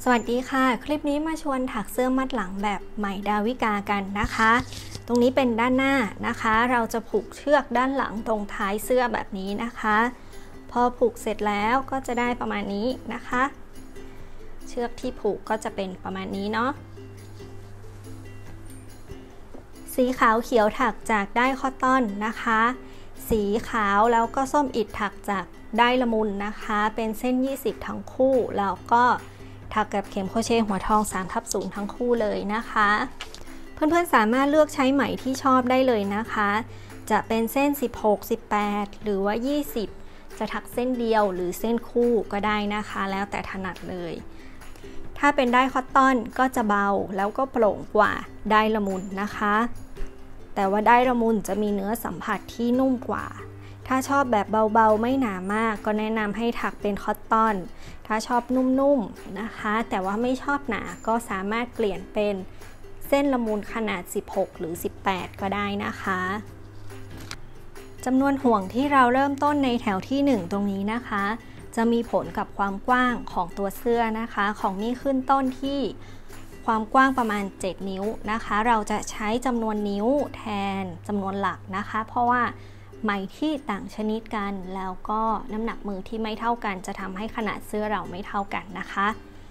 สวัสดีค่ะคลิปนี้มาชวนถักเสื้อมัดหลังแบบไหมดาวิกากันนะคะตรงนี้เป็นด้านหน้านะคะเราจะผูกเชือกด้านหลังตรงท้ายเสื้อแบบนี้นะคะพอผูกเสร็จแล้วก็จะได้ประมาณนี้นะคะเชือกที่ผูกก็จะเป็นประมาณนี้เนาะสีขาวเขียวถักจากได้คอตตอนนะคะสีขาวแล้วก็ส้มอิฐถักจากได้ละมุนนะคะเป็นเส้น20ทั้งคู่แล้วก็ถักกับเข็มโครเชต์หัวทอง3/0ทั้งคู่เลยนะคะเพื่อนๆสามารถเลือกใช้ไหมที่ชอบได้เลยนะคะจะเป็นเส้น16 18หรือว่า20จะถักเส้นเดียวหรือเส้นคู่ก็ได้นะคะแล้วแต่ถนัดเลยถ้าเป็นได้คอตตอนก็จะเบาแล้วก็โปร่งกว่าได้ละมุนนะคะแต่ว่าได้ละมุนจะมีเนื้อสัมผัสที่นุ่มกว่าถ้าชอบแบบเบาๆไม่หนามากก็แนะนำให้ถักเป็นคอตตอนถ้าชอบนุ่มๆนะคะแต่ว่าไม่ชอบหนาก็สามารถเปลี่ยนเป็นเส้นละมุนขนาด16หรือ18ก็ได้นะคะจำนวนห่วงที่เราเริ่มต้นในแถวที่1ตรงนี้นะคะจะมีผลกับความกว้างของตัวเสื้อนะคะของมี่ขึ้นต้นที่ความกว้างประมาณ7นิ้วนะคะเราจะใช้จำนวนนิ้วแทนจำนวนหลักนะคะเพราะว่าไหมที่ต่างชนิดกันแล้วก็น้ำหนักมือที่ไม่เท่ากันจะทำให้ขนาดเสื้อเราไม่เท่ากันนะคะ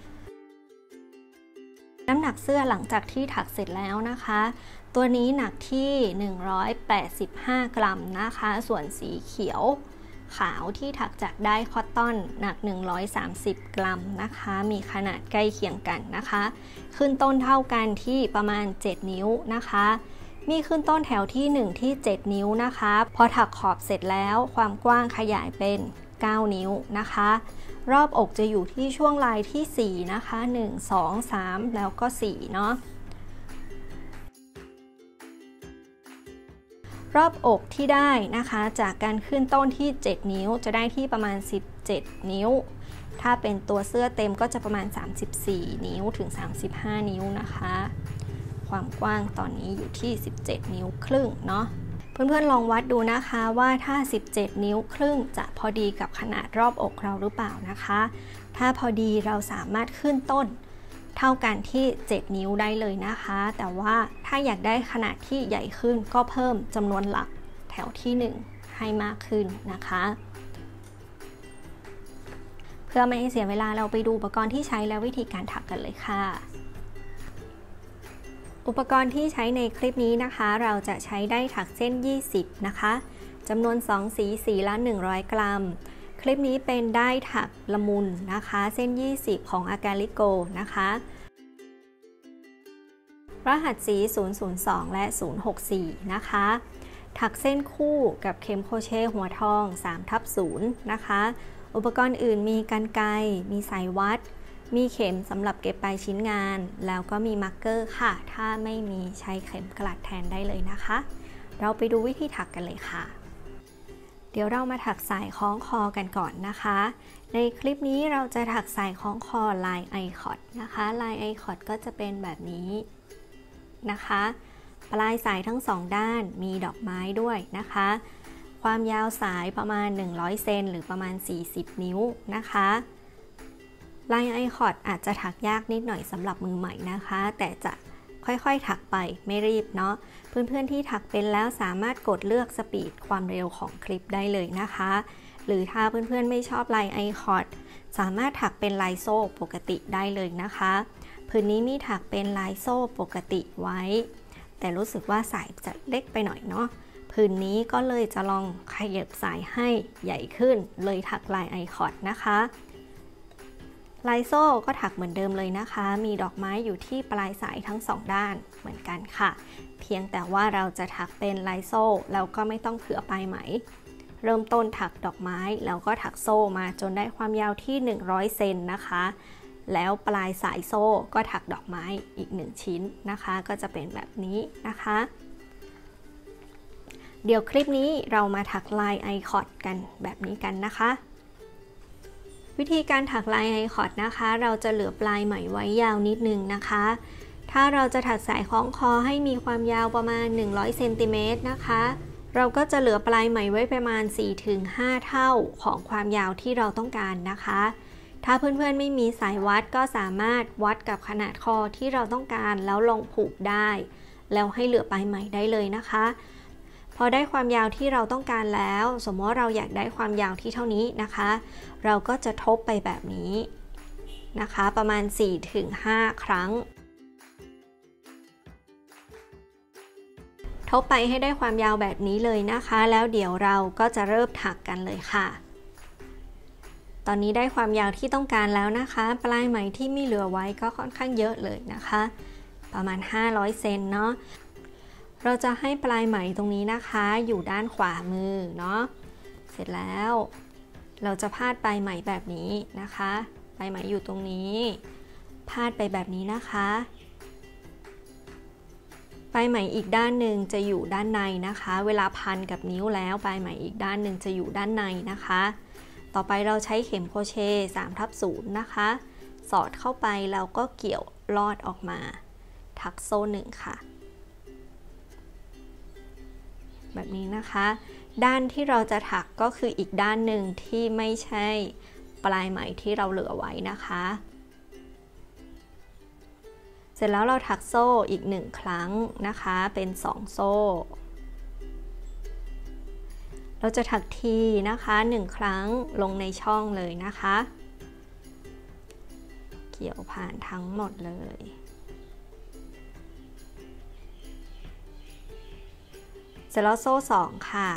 น้ำหนักเสื้อหลังจากที่ถักเสร็จแล้วนะคะตัวนี้หนักที่185 กรัมนะคะส่วนสีเขียวขาวที่ถักจากได้คอตตอนหนัก130 กรัมนะคะมีขนาดใกล้เคียงกันนะคะขึ้นต้นเท่ากันที่ประมาณ7นิ้วนะคะมีขึ้นต้นแถวที่1ที่7นิ้วนะคะพอถักขอบเสร็จแล้วความกว้างขยายเป็น9นิ้วนะคะรอบอกจะอยู่ที่ช่วงลายที่4นะคะ1 2 3แล้วก็4เนาะรอบอกที่ได้นะคะจากการขึ้นต้นที่7นิ้วจะได้ที่ประมาณ17นิ้วถ้าเป็นตัวเสื้อเต็มก็จะประมาณ34นิ้วถึง35นิ้วนะคะความกว้างตอนนี้อยู่ที่17นิ้วครึ่งเนาะเพื่อนๆลองวัดดูนะคะว่าถ้า17นิ้วครึ่งจะพอดีกับขนาดรอบอกเราหรือเปล่านะคะถ้าพอดีเราสามารถขึ้นต้นเท่ากันที่7นิ้วได้เลยนะคะแต่ว่าถ้าอยากได้ขนาดที่ใหญ่ขึ้นก็เพิ่มจำนวนหลักแถวที่1ให้มากขึ้นนะคะเพื่อไม่ให้เสียเวลาเราไปดูอุปกรณ์ที่ใช้และวิธีการถักกันเลยค่ะอุปกรณ์ที่ใช้ในคลิปนี้นะคะเราจะใช้ได้ถักเส้น20นะคะจำนวน2สีละ100 กรัมคลิปนี้เป็นได้ถักละมุนนะคะเส้น20ของอากาลิโกนะคะรหัสสี002และ064นะคะถักเส้นคู่กับเข็มโครเชต์หัวทอง3/0นะคะอุปกรณ์อื่นมีกรรไกรมีสายวัดมีเข็มสำหรับเก็บปลายชิ้นงานแล้วก็มีมาร์กเกอร์ค่ะถ้าไม่มีใช้เข็มกลัดแทนได้เลยนะคะเราไปดูวิธีถักกันเลยค่ะเดี๋ยวเรามาถักสายคล้องคอกันก่อนนะคะในคลิปนี้เราจะถักสายคล้องคอลายไอคอตนะคะลายไอคอตก็จะเป็นแบบนี้นะคะปลายสายทั้ง2ด้านมีดอกไม้ด้วยนะคะความยาวสายประมาณ100 เซนหรือประมาณ40นิ้วนะคะลายไอคอตอาจจะถักยากนิดหน่อยสำหรับมือใหม่นะคะแต่จะค่อยๆถักไปไม่รีบเนาะเพื่อนๆที่ถักเป็นแล้วสามารถกดเลือกสปีดความเร็วของคลิปได้เลยนะคะหรือถ้าเพื่อนๆไม่ชอบลายไอคอตสามารถถักเป็นลายโซ่ปกติได้เลยนะคะพื้นนี้มีถักเป็นลายโซ่ปกติไว้แต่รู้สึกว่าสายจะเล็กไปหน่อยเนาะพื้นนี้ก็เลยจะลองขยับสายให้ใหญ่ขึ้นเลยถักลายไอคอตนะคะลายโซ่ก็ถักเหมือนเดิมเลยนะคะมีดอกไม้อยู่ที่ปลายสายทั้ง2ด้านเหมือนกันค่ะเพียงแต่ว่าเราจะถักเป็นลายโซ่แล้วก็ไม่ต้องเผื่อปลายไหมเริ่มต้นถักดอกไม้แล้วก็ถักโซ่มาจนได้ความยาวที่100 เซนนะคะแล้วปลายสายโซ่ก็ถักดอกไม้อีก1ชิ้นนะคะก็จะเป็นแบบนี้นะคะเดี๋ยวคลิปนี้เรามาถักลายไอคอตกันแบบนี้กันนะคะวิธีการถักลายไอคอตนะคะเราจะเหลือปลายไหมไว้ยาวนิดนึงนะคะถ้าเราจะถักสายคล้องคอให้มีความยาวประมาณ100 เซนติเมตรนะคะเราก็จะเหลือปลายไหมไว้ประมาณ 4-5 เท่าของความยาวที่เราต้องการนะคะถ้าเพื่อนๆไม่มีสายวัดก็สามารถวัดกับขนาดคอที่เราต้องการแล้วลองผูกได้แล้วให้เหลือปลายไหมได้เลยนะคะพอได้ความยาวที่เราต้องการแล้วสมมติว่าเราอยากได้ความยาวที่เท่านี้นะคะเราก็จะทบไปแบบนี้นะคะประมาณ 4-5 ครั้งทบไปให้ได้ความยาวแบบนี้เลยนะคะแล้วเดี๋ยวเราก็จะเริ่มถักกันเลยค่ะตอนนี้ได้ความยาวที่ต้องการแล้วนะคะปลายไหมที่มีเหลือไว้ก็ค่อนข้างเยอะเลยนะคะประมาณ500เซนเนาะเราจะให้ปลายไหมตรงนี้นะคะอยู่ด้านขวามือเนาะเสร็จแล้วเราจะพาดปลายไหมแบบนี้นะคะปลายไหมอยู่ตรงนี้พาดไปแบบนี้นะคะปลายไหมอีกด้านหนึ่งจะอยู่ด้านในนะคะเวลาพันกับนิ้วแล้วปลายไหมอีกด้านหนึ่งจะอยู่ด้านในนะคะต่อไปเราใช้เข็มโครเชต์3/0นะคะสอดเข้าไปแล้วก็เกี่ยวลอดออกมาถักโซ่1ค่ะแบบนี้นะคะด้านที่เราจะถักก็คืออีกด้านหนึ่งที่ไม่ใช่ปลายไหมที่เราเหลือไว้นะคะเสร็จแล้วเราถักโซ่อีก1ครั้งนะคะเป็น2โซ่เราจะถักทีนะคะ1ครั้งลงในช่องเลยนะคะเกี่ยวผ่านทั้งหมดเลยเสร็จแล้วโซ่2ค่ะ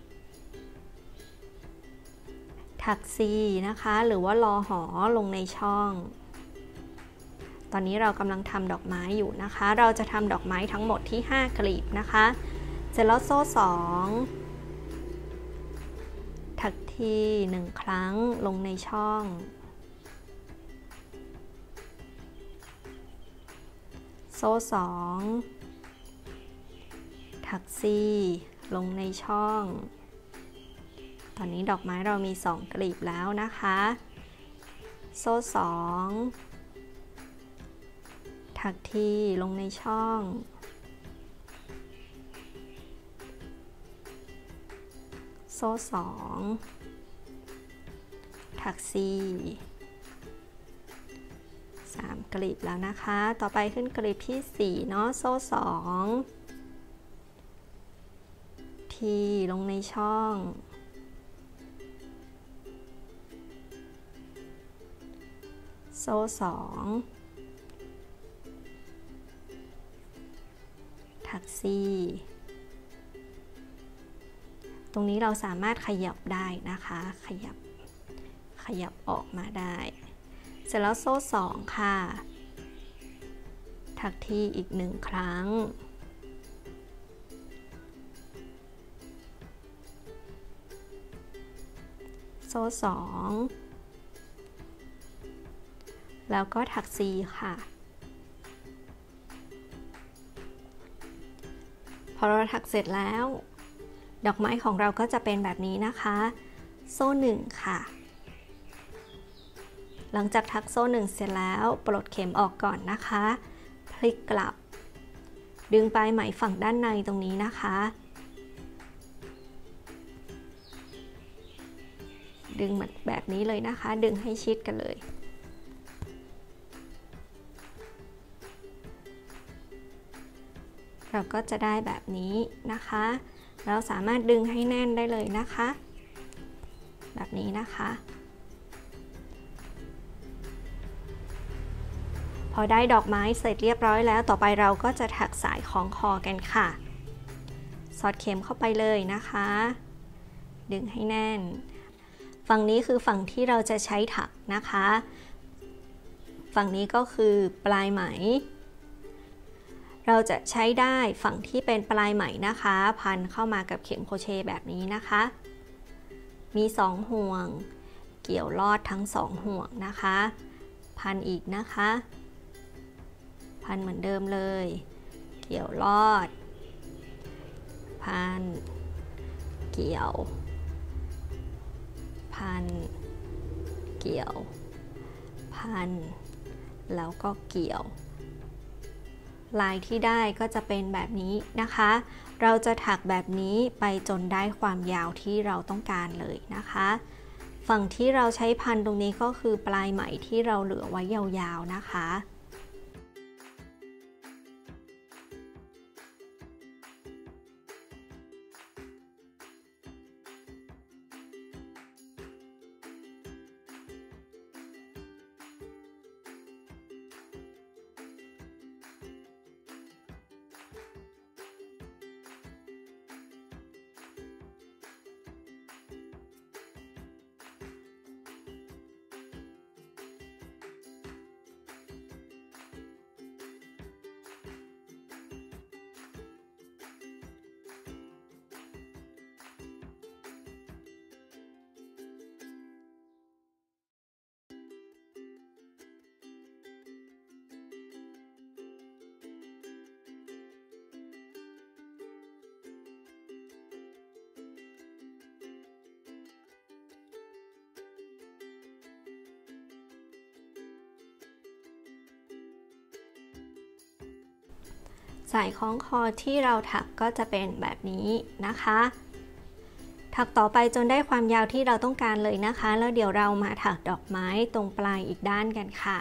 ถัก C นะคะหรือว่ารอหอลงในช่องตอนนี้เรากำลังทำดอกไม้อยู่นะคะเราจะทำดอกไม้ทั้งหมดที่5กลีบนะคะเสร็จแล้วโซ่2ถักที1ครั้งลงในช่องโซ่2ถัก C ลงในช่องตอนนี้ดอกไม้เรามี2กลีบแล้วนะคะโซ่2ถักทีลงในช่องโซ่2ถัก C 3กลีบแล้วนะคะต่อไปขึ้นกลีบที่4เนาะโซ่2ทีลงในช่องโซ่2ถัก C ตรงนี้เราสามารถขยับได้นะคะขยับออกมาได้เสร็จแล้วโซ่2ค่ะถักทีอีก1ครั้งโซ่2แล้วก็ถัก C ค่ะพอเราถักเสร็จแล้วดอกไม้ของเราก็จะเป็นแบบนี้นะคะโซ่1ค่ะหลังจากถักโซ่1เสร็จแล้วปลดเข็มออกก่อนนะคะพลิกกลับดึงปลายไหมฝั่งด้านในตรงนี้นะคะดึงแบบนี้เลยนะคะดึงให้ชิดกันเลยเราก็จะได้แบบนี้นะคะเราสามารถดึงให้แน่นได้เลยนะคะแบบนี้นะคะพอได้ดอกไม้เสร็จเรียบร้อยแล้วต่อไปเราก็จะถักสายคล้องคอกันค่ะสอดเข็มเข้าไปเลยนะคะดึงให้แน่นฝั่งนี้คือฝั่งที่เราจะใช้ถักนะคะฝั่งนี้ก็คือปลายไหมเราจะใช้ได้ฝั่งที่เป็นปลายไหมนะคะพันเข้ามากับเข็มโครเชต์แบบนี้นะคะมี2ห่วงเกี่ยวลอดทั้ง2ห่วงนะคะพันอีกนะคะพันเหมือนเดิมเลยเกี่ยวลอดพันเกี่ยวพันเกี่ยวพันแล้วก็เกี่ยวลายที่ได้ก็จะเป็นแบบนี้นะคะเราจะถักแบบนี้ไปจนได้ความยาวที่เราต้องการเลยนะคะฝั่งที่เราใช้พันตรงนี้ก็คือปลายไหมที่เราเหลือไว้ยาวๆนะคะสายคล้องคอที่เราถักก็จะเป็นแบบนี้นะคะถักต่อไปจนได้ความยาวที่เราต้องการเลยนะคะแล้วเดี๋ยวเรามาถักดอกไม้ตรงปลายอีกด้านกันค่ะ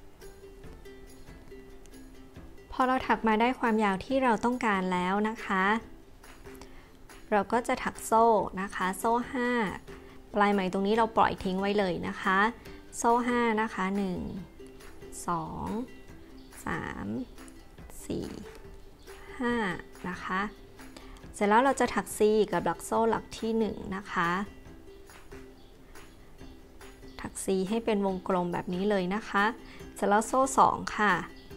พอเราถักมาได้ความยาวที่เราต้องการแล้วนะคะเราก็จะถักโซ่นะคะโซ่5ปลายไหมตรงนี้เราปล่อยทิ้งไว้เลยนะคะโซ่5นะคะ1 2 3 4 5นะคะเสร็จแล้วเราจะถัก C กับหลักโซ่หลักที่1นะคะถัก C ให้เป็นวงกลมแบบนี้เลยนะคะเสร็จแล้วโซ่2ค่ะ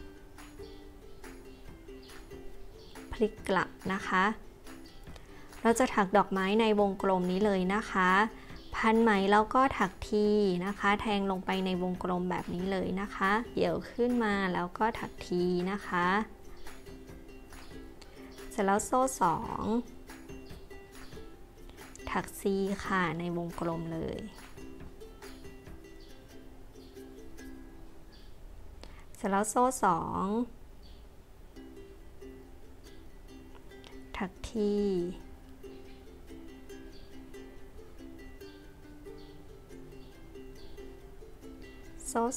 พลิกกลับนะคะเราจะถักดอกไม้ในวงกลมนี้เลยนะคะพันไหมแล้วก็ถักทีนะคะแทงลงไปในวงกลมแบบนี้เลยนะคะเดี่ยวขึ้นมาแล้วก็ถักทีนะคะเสร็จแล้วโซ่2ถัก C ค่ะในวงกลมเลยเสร็จแล้วโซ่2ถักทีโซ่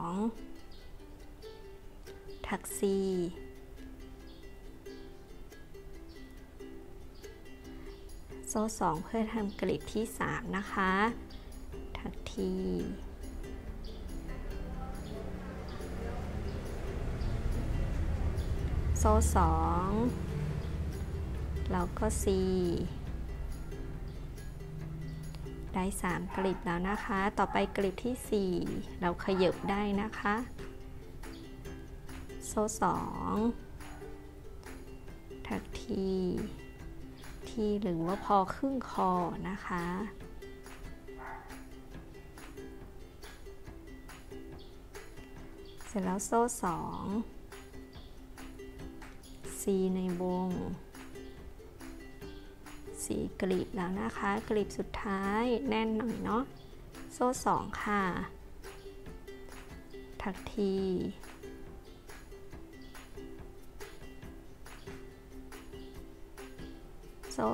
2ถัก Cโซ่2เพื่อทำกลีบที่3นะคะถักทีโซ่2แล้วก็ C ได้3กลีบแล้วนะคะต่อไปกลีบที่4เราขยับได้นะคะโซ่2ถักทีหรือว่าพอครึ่งคอนะคะเสร็จแล้วโซ่2 C ในวง4กลีบแล้วนะคะกลีบสุดท้ายแน่นหน่อยเนาะโซ่2ค่ะถักทีโซ่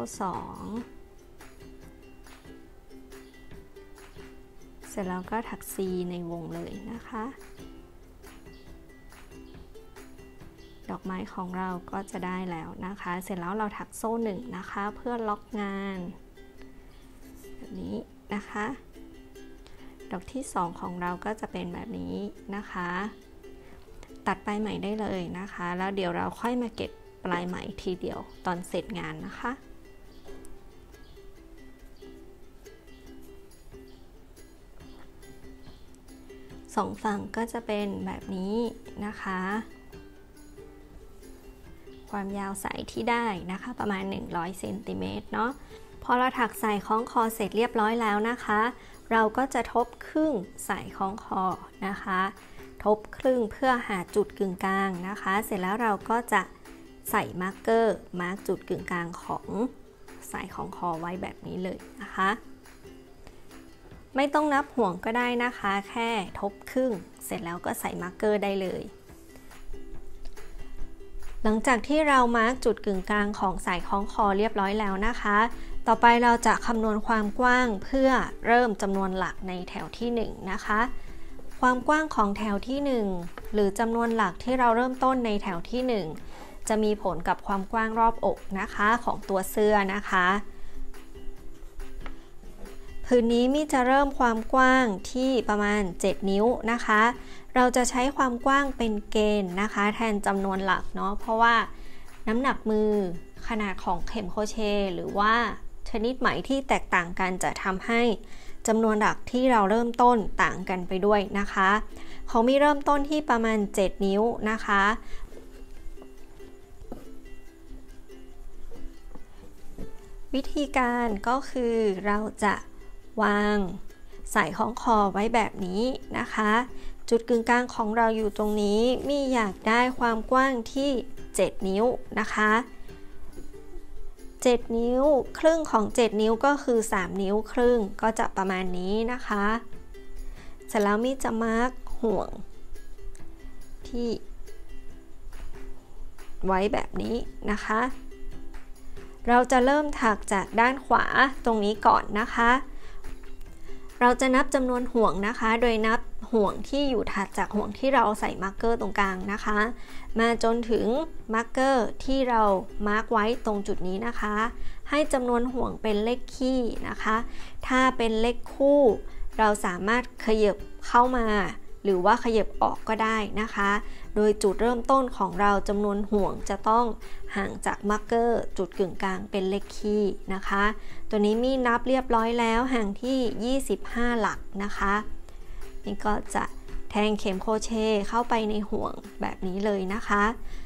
2เสร็จแล้วก็ถัก C ในวงเลยนะคะดอกไม้ของเราก็จะได้แล้วนะคะเสร็จแล้วเราถักโซ่1นะคะเพื่อล็อกงานแบบนี้นะคะดอกที่2ของเราก็จะเป็นแบบนี้นะคะตัดปลายไหมได้เลยนะคะแล้วเดี๋ยวเราค่อยมาเก็บปลายไหมทีเดียวตอนเสร็จงานนะคะ2ฝั่งก็จะเป็นแบบนี้นะคะความยาวสายที่ได้นะคะประมาณ100 เซนติเมตรเนาะพอเราถักสายคล้องคอเสร็จเรียบร้อยแล้วนะคะเราก็จะทบครึ่งสายคล้องคอนะคะทบครึ่งเพื่อหาจุดกึ่งกลางนะคะเสร็จแล้วเราก็จะใส่มาร์กเกอร์มาร์กจุดกึ่งกลางของสายคล้องคอไว้แบบนี้เลยนะคะไม่ต้องนับห่วงก็ได้นะคะแค่ทบครึ่งเสร็จแล้วก็ใส่มาร์กเกอร์ได้เลยหลังจากที่เรามาร์กจุดกึ่งกลางของสายคล้องคอเรียบร้อยแล้วนะคะต่อไปเราจะคำนวณความกว้างเพื่อเริ่มจำนวนหลักในแถวที่1นะคะความกว้างของแถวที่1หรือจำนวนหลักที่เราเริ่มต้นในแถวที่1จะมีผลกับความกว้างรอบอกนะคะของตัวเสื้อนะคะผืนนี้มี่จะเริ่มความกว้างที่ประมาณ7นิ้วนะคะเราจะใช้ความกว้างเป็นเกณฑ์นะคะแทนจำนวนหลักเนาะเพราะว่าน้ำหนักมือขนาดของเข็มโครเชต์หรือว่าชนิดไหมที่แตกต่างกันจะทำให้จำนวนหลักที่เราเริ่มต้นต่างกันไปด้วยนะคะของมี่เริ่มต้นที่ประมาณ7นิ้วนะคะวิธีการก็คือเราจะวางใส่ของคอไว้แบบนี้นะคะจุดกึ่งกลางของเราอยู่ตรงนี้มี่อยากได้ความกว้างที่7นิ้วนะคะ7นิ้วครึ่งของ7นิ้วก็คือ3นิ้วครึ่งก็จะประมาณนี้นะคะเสร็จแล้วมี่จะมาร์กห่วงที่ไว้แบบนี้นะคะเราจะเริ่มถักจากด้านขวาตรงนี้ก่อนนะคะเราจะนับจำนวนห่วงนะคะโดยนับห่วงที่อยู่ถัดจากห่วงที่เราใส่มาร์กเกอร์ตรงกลางนะคะมาจนถึงมาร์กเกอร์ที่เรามาร์กไว้ตรงจุดนี้นะคะให้จำนวนห่วงเป็นเลขคี่นะคะถ้าเป็นเลขคู่เราสามารถขยับเข้ามาหรือว่าขยับออกก็ได้นะคะโดยจุดเริ่มต้นของเราจำนวนห่วงจะต้องห่างจากมาร์กเกอร์จุดกึ่งกลางเป็นเลขคี่นะคะตัวนี้มี่นับเรียบร้อยแล้วห่างที่25หลักนะคะนี่ก็จะแทงเข็มโครเชต์เข้าไปในห่วงแบบนี้เลยนะคะ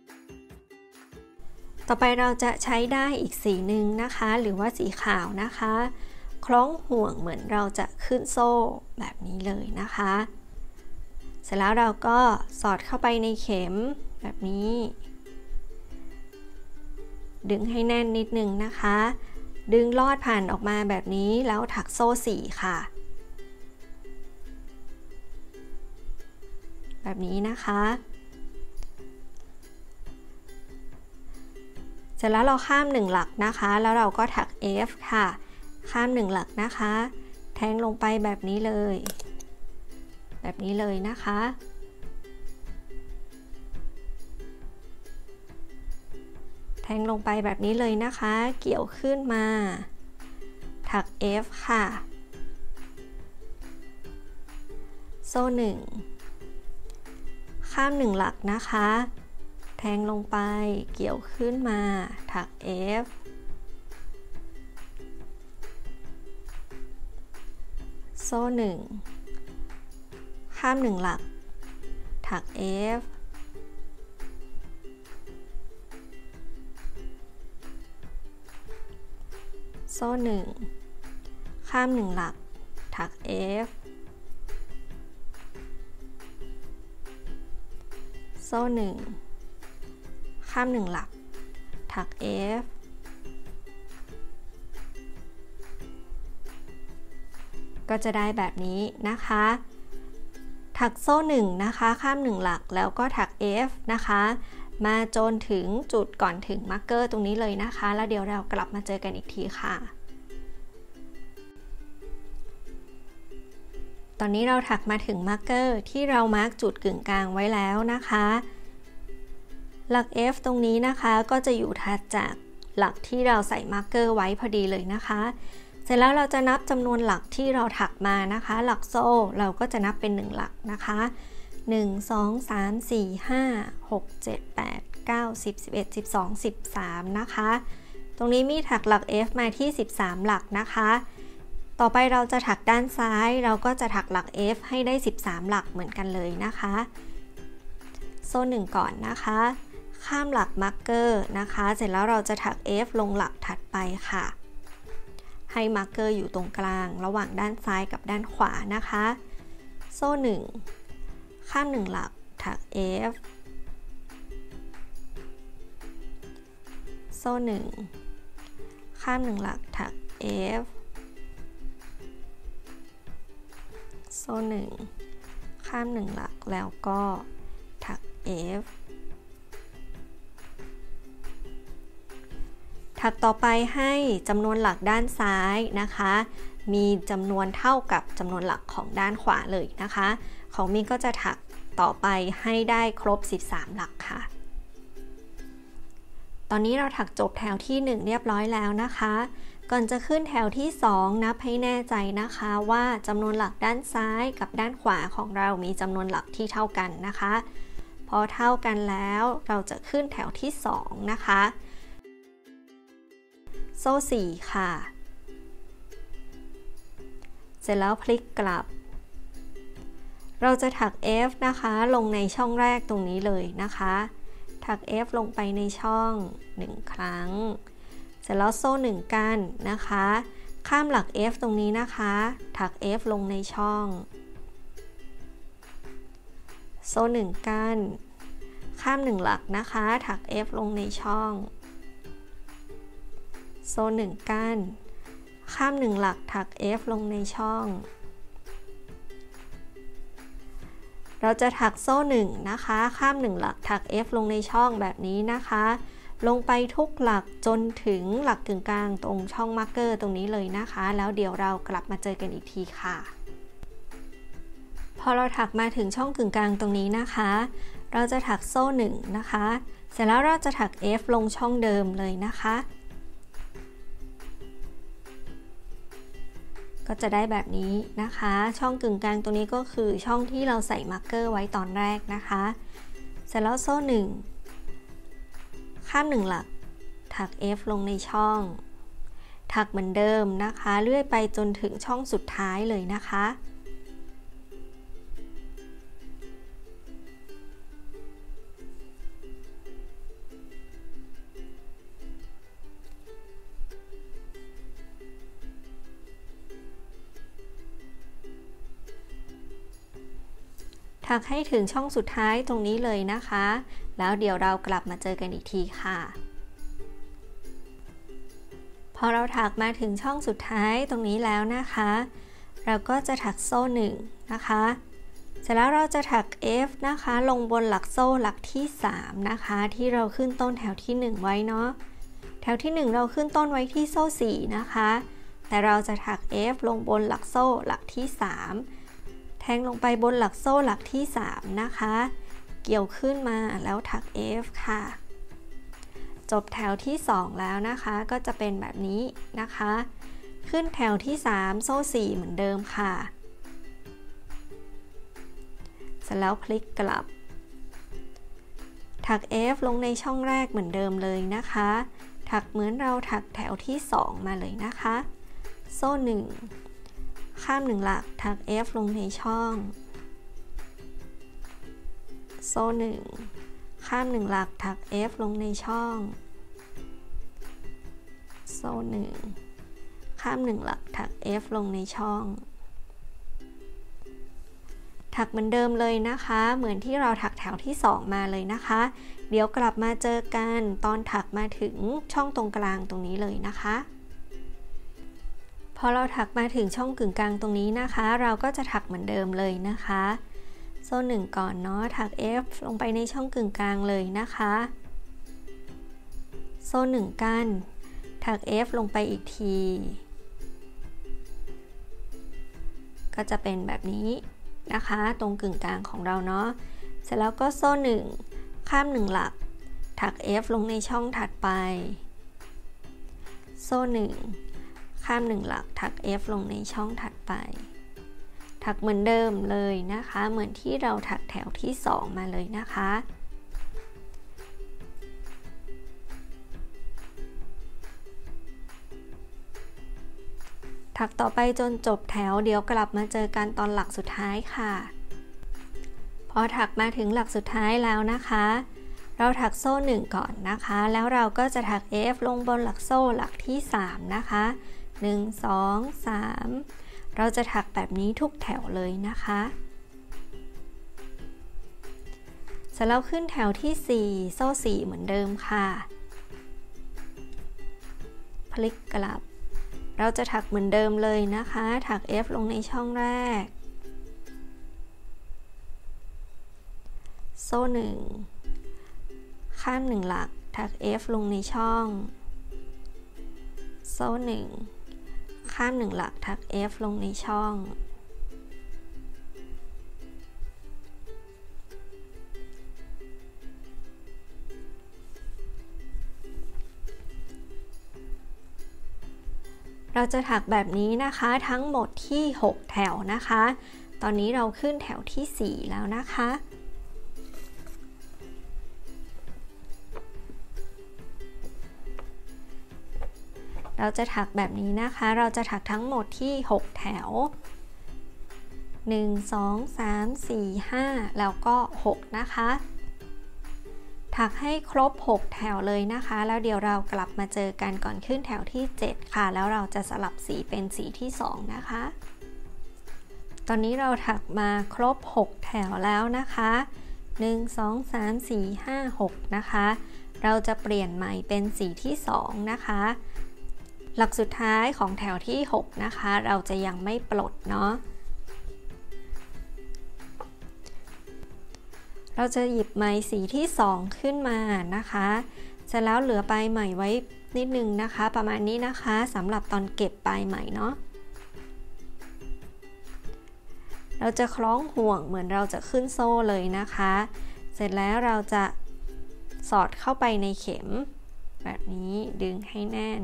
ต่อไปเราจะใช้ได้อีกสีหนึ่งนะคะหรือว่าสีขาวนะคะคล้องห่วงเหมือนเราจะขึ้นโซ่แบบนี้เลยนะคะเสร็จแล้วเราก็สอดเข้าไปในเข็มแบบนี้ดึงให้แน่นนิดนึงนะคะดึงลอดผ่านออกมาแบบนี้แล้วถักโซ่4ค่ะแบบนี้นะคะเสร็จแล้วเราข้าม1หลักนะคะแล้วเราก็ถัก F ค่ะข้าม1หลักนะคะแทงลงไปแบบนี้เลยนะคะแทงลงไปแบบนี้เลยนะคะเกี่ยวขึ้นมาถัก F ค่ะโซ่1ข้าม1หลักนะคะแทงลงไปเกี่ยวขึ้นมาถัก F โซ่1ข้าม1หลักถัก F โซ่1ข้าม1หลักถัก F โซ่1ข้าม1หลักถัก F ก็จะได้แบบนี้นะคะถักโซ่1นะคะข้าม1หลักแล้วก็ถัก F นะคะมาจนถึงจุดก่อนถึงมาร์กเกอร์ตรงนี้เลยนะคะแล้วเดี๋ยวเรากลับมาเจอกันอีกทีค่ะตอนนี้เราถักมาถึงมาร์กเกอร์ที่เรามาร์กจุดกึ่งกลางไว้แล้วนะคะหลัก F ตรงนี้นะคะก็จะอยู่ถัดจากหลักที่เราใส่มาร์กเกอร์ไว้พอดีเลยนะคะเสร็จแล้วเราจะนับจำนวนหลักที่เราถักมานะคะหลักโซ่เราก็จะนับเป็น1หลักนะคะ1 2 3 4 5 6 7 8 9 10 11 12 13นะคะตรงนี้มีถักหลัก F มาที่13หลักนะคะต่อไปเราจะถักด้านซ้ายเราก็จะถักหลัก F ให้ได้13หลักเหมือนกันเลยนะคะโซ่1ก่อนนะคะข้ามหลักมาร์กเกอร์นะคะเสร็จแล้วเราจะถัก F ลงหลักถัดไปค่ะให้มาร์กเกอร์อยู่ตรงกลางระหว่างด้านซ้ายกับด้านขวานะคะโซ่1ข้าม1หลักถัก F โซ่1ข้าม1หลักถัก F โซ่1ข้าม1หลักแล้วก็ถัก F ถักต่อไปให้จำนวนหลักด้านซ้ายนะคะมีจำนวนเท่ากับจำนวนหลักของด้านขวาเลยนะคะของมีก็จะถักต่อไปให้ได้ครบ13หลักค่ะตอนนี้เราถักจบแถวที่1เรียบร้อยแล้วนะคะก่อนจะขึ้นแถวที่2นับให้แน่ใจนะคะว่าจำนวนหลักด้านซ้ายกับด้านขวาของเรามีจำนวนหลักที่เท่ากันนะคะพอเท่ากันแล้วเราจะขึ้นแถวที่2นะคะโซ่4ค่ะเสร็จแล้วพลิกกลับเราจะถัก F นะคะลงในช่องแรกตรงนี้เลยนะคะถัก F ลงไปในช่อง1ครั้งเสร็จแล้วโซ่1ก้านนะคะข้ามหลัก F ตรงนี้นะคะถัก F ลงในช่องโซ่1ก้านข้าม1หลักนะคะถัก F ลงในช่องโซ่1ก้านข้าม1หลักถัก F ลงในช่องเราจะถักโซ่1นะคะข้าม1หลักถัก F ลงในช่องแบบนี้นะคะลงไปทุกหลักจนถึงหลักกึ่งกลางตรงช่องมาร์กเกอร์ตรงนี้เลยนะคะแล้วเดี๋ยวเรากลับมาเจอกันอีกทีค่ะพอเราถักมาถึงช่องกึ่งกลางตรงนี้นะคะเราจะถักโซ่1นะคะเสร็จแล้วเราจะถัก F ลงช่องเดิมเลยนะคะก็จะได้แบบนี้นะคะช่องกึ่งกลางตรงนี้ก็คือช่องที่เราใส่มาร์กเกอร์ไว้ตอนแรกนะคะเสร็จแล้วโซ่1ข้าม1หลักถัก F ลงในช่องถักเหมือนเดิมนะคะเลื่อยไปจนถึงช่องสุดท้ายเลยนะคะถักให้ถึงช่องสุดท้ายตรงนี้เลยนะคะแล้วเดี๋ยวเรากลับมาเจอกันอีกทีค่ะพอเราถักมาถึงช่องสุดท้ายตรงนี้แล้วนะคะเราก็จะถักโซ่1นะคะเสร็จแล้วเราจะถัก F นะคะลงบนหลักโซ่หลักที่3นะคะที่เราขึ้นต้นแถวที่1ไว้เนาะแถวที่1เราขึ้นต้นไว้ที่โซ่4นะคะแต่เราจะถัก F ลงบนหลักโซ่หลักที่3แทงลงไปบนหลักโซ่หลักที่3นะคะเกี่ยวขึ้นมาแล้วถัก F ค่ะจบแถวที่2แล้วนะคะก็จะเป็นแบบนี้นะคะขึ้นแถวที่3โซ่4เหมือนเดิมค่ะเสร็จแล้วพลิกกลับถัก F ลงในช่องแรกเหมือนเดิมเลยนะคะถักเหมือนเราถักแถวที่2มาเลยนะคะโซ่1ข้าม1หลักถัก F ลงในช่องโซ่1ข้าม1หลักถัก F ลงในช่องโซ่1ข้าม1หลักถัก F ลงในช่องถักเหมือนเดิมเลยนะคะเหมือนที่เราถักแถวที่2มาเลยนะคะเดี๋ยวกลับมาเจอกันตอนถักมาถึงช่องตรงกลางตรงนี้เลยนะคะพอเราถักมาถึงช่องกึ่งกลางตรงนี้นะคะเราก็จะถักเหมือนเดิมเลยนะคะโซ่1ก่อนเนาะถัก F ลงไปในช่องกึ่งกลางเลยนะคะโซ่1ก้านถัก F ลงไปอีกทีก็จะเป็นแบบนี้นะคะตรงกึ่งกลางของเราเนาะเสร็จแล้วก็โซ่1ข้าม1หลักถัก F ลงในช่องถัดไปโซ่1ข้าม1หลักถัก F ลงในช่องถัดไปถักเหมือนเดิมเลยนะคะเหมือนที่เราถักแถวที่2มาเลยนะคะถักต่อไปจนจบแถวเดี๋ยวกลับมาเจอกันตอนหลักสุดท้ายค่ะพอถักมาถึงหลักสุดท้ายแล้วนะคะเราถักโซ่1ก่อนนะคะแล้วเราก็จะถัก F ลงบนหลักโซ่หลักที่3นะคะ1 2 3เราจะถักแบบนี้ทุกแถวเลยนะคะเสร็จแล้วขึ้นแถวที่4โซ่4เหมือนเดิมค่ะพลิกกลับเราจะถักเหมือนเดิมเลยนะคะถัก F ลงในช่องแรกโซ่1ข้าม1หลักถัก F ลงในช่องโซ่1ข้าม1หลักถัก F ลงในช่องเราจะถักแบบนี้นะคะทั้งหมดที่6แถวนะคะตอนนี้เราขึ้นแถวที่4แล้วนะคะเราจะถักแบบนี้นะคะเราจะถักทั้งหมดที่6แถว1 2 3 4 5แล้วก็6นะคะถักให้ครบ6แถวเลยนะคะแล้วเดี๋ยวเรากลับมาเจอกันก่อนขึ้นแถวที่7ค่ะแล้วเราจะสลับสีเป็นสีที่2นะคะตอนนี้เราถักมาครบ6แถวแล้วนะคะ1 2 3 4 5 6นะคะเราจะเปลี่ยนใหม่เป็นสีที่2นะคะหลักสุดท้ายของแถวที่6นะคะเราจะยังไม่ปลดเนาะเราจะหยิบไหมสีที่2ขึ้นมานะคะเสร็จแล้วเหลือปลายไหมไว้นิดนึงนะคะประมาณนี้นะคะสำหรับตอนเก็บปลายไหมเนาะเราจะคล้องห่วงเหมือนเราจะขึ้นโซ่เลยนะคะเสร็จแล้วเราจะสอดเข้าไปในเข็มแบบนี้ดึงให้แน่น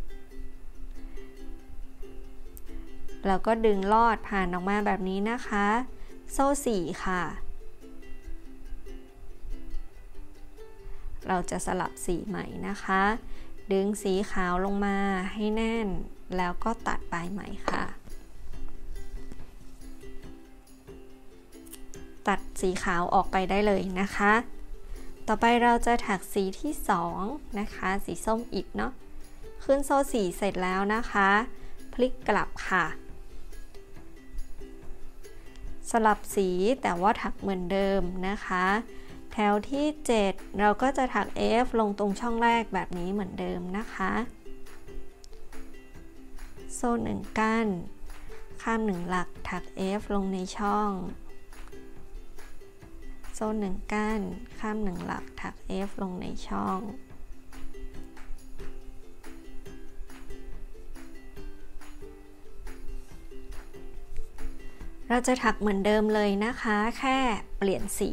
แล้วก็ดึงลอดผ่านออกมาแบบนี้นะคะโซ่4ค่ะเราจะสลับสีใหม่นะคะดึงสีขาวลงมาให้แน่นแล้วก็ตัดปลายไหมค่ะตัดสีขาวออกไปได้เลยนะคะต่อไปเราจะถักสีที่2นะคะสีส้มอิฐเนาะขึ้นโซ่4เสร็จแล้วนะคะพลิกกลับค่ะสลับสีแต่ว่าถักเหมือนเดิมนะคะแถวที่7เราก็จะถัก F ลงตรงช่องแรกแบบนี้เหมือนเดิมนะคะโซ่1ก้านข้าม1หลักถัก F ลงในช่องโซ่1ก้านข้าม1หลักถัก F ลงในช่องเราจะถักเหมือนเดิมเลยนะคะแค่เปลี่ยนสี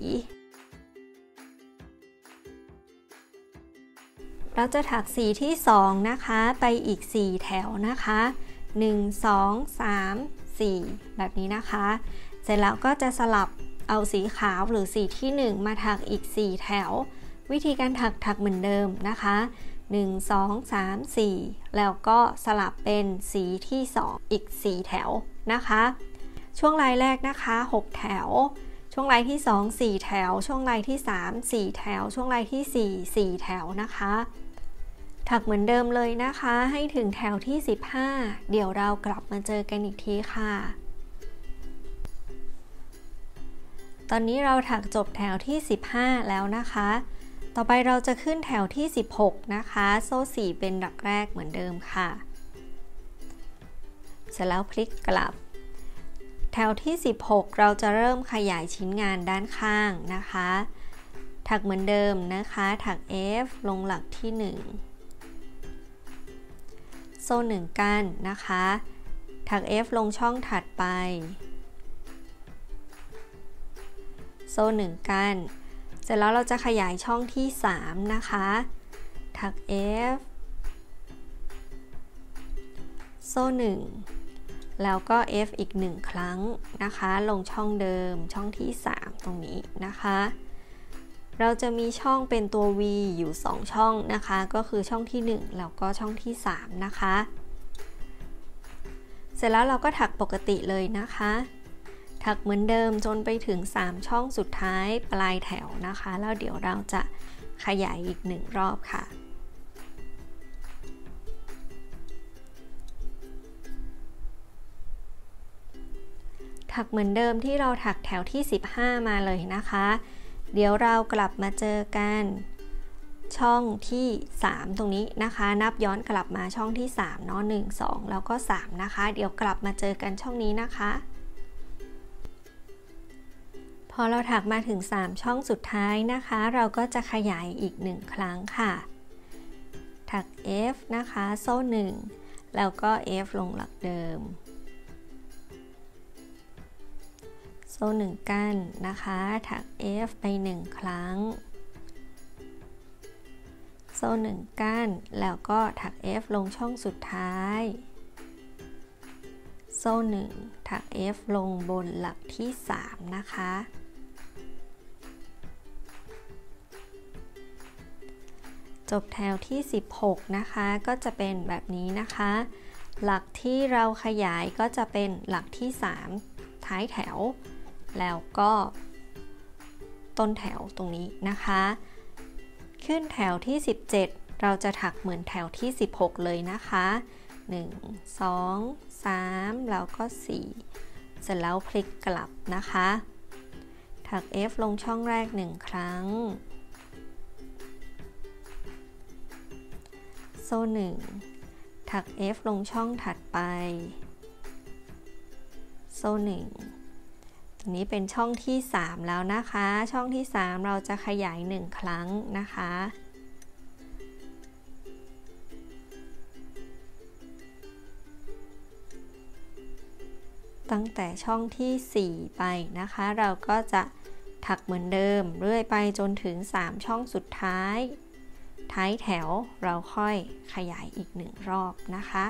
เราจะถักสีที่2นะคะไปอีก4แถวนะคะ1 2 3 4แบบนี้นะคะเสร็จแล้วก็จะสลับเอาสีขาวหรือสีที่1มาถักอีก4แถววิธีการถักเหมือนเดิมนะคะ1 2 3 4แล้วก็สลับเป็นสีที่2อีก4แถวนะคะช่วงลายแรกนะคะ6แถวช่วงลายที่2 4แถวช่วงลายที่3 4แถวช่วงลายที่4 4แถวนะคะถักเหมือนเดิมเลยนะคะให้ถึงแถวที่15เดี๋ยวเรากลับมาเจอกันอีกทีค่ะตอนนี้เราถักจบแถวที่15แล้วนะคะต่อไปเราจะขึ้นแถวที่16นะคะโซ่4เป็นหลักแรกเหมือนเดิมค่ะเสร็จแล้วพลิกกลับแถวที่16เราจะเริ่มขยายชิ้นงานด้านข้างนะคะถักเหมือนเดิมนะคะถัก F ลงหลักที่1โซ่1ก้านนะคะถัก F ลงช่องถัดไปโซ่1ก้านเสร็จแล้วเราจะขยายช่องที่3นะคะถัก F โซ่1แล้วก็ F อีก1ครั้งนะคะลงช่องเดิมช่องที่3ตรงนี้นะคะเราจะมีช่องเป็นตัว V อยู่2ช่องนะคะก็คือช่องที่1แล้วก็ช่องที่3นะคะเสร็จแล้วเราก็ถักปกติเลยนะคะถักเหมือนเดิมจนไปถึง3ช่องสุดท้ายปลายแถวนะคะแล้วเดี๋ยวเราจะขยายอีก1รอบค่ะถักเหมือนเดิมที่เราถักแถวที่15มาเลยนะคะเดี๋ยวเรากลับมาเจอกันช่องที่3ตรงนี้นะคะนับย้อนกลับมาช่องที่3เนาะ1 2แล้วก็3นะคะเดี๋ยวกลับมาเจอกันช่องนี้นะคะพอเราถักมาถึง3ช่องสุดท้ายนะคะเราก็จะขยายอีก1ครั้งค่ะถัก F นะคะโซ่1 แล้วก็ F ลงหลักเดิมโซ่1ก้านนะคะถัก F ไป1ครั้งโซ่1ก้านแล้วก็ถัก F ลงช่องสุดท้ายโซ่1ถัก F ลงบนหลักที่3นะคะจบแถวที่16นะคะก็จะเป็นแบบนี้นะคะหลักที่เราขยายก็จะเป็นหลักที่3ท้ายแถวแล้วก็ต้นแถวตรงนี้นะคะขึ้นแถวที่17เราจะถักเหมือนแถวที่16เลยนะคะ1 2 3แล้วก็4เสร็จแล้วพลิกกลับนะคะถัก F ลงช่องแรก1ครั้งโซ่1ถัก F ลงช่องถัดไปโซ่1ตัวนี้เป็นช่องที่3แล้วนะคะช่องที่3เราจะขยาย1ครั้งนะคะตั้งแต่ช่องที่4ไปนะคะเราก็จะถักเหมือนเดิมเรื่อยไปจนถึง3ช่องสุดท้ายท้ายแถวเราค่อยขยายอีก1รอบนะคะ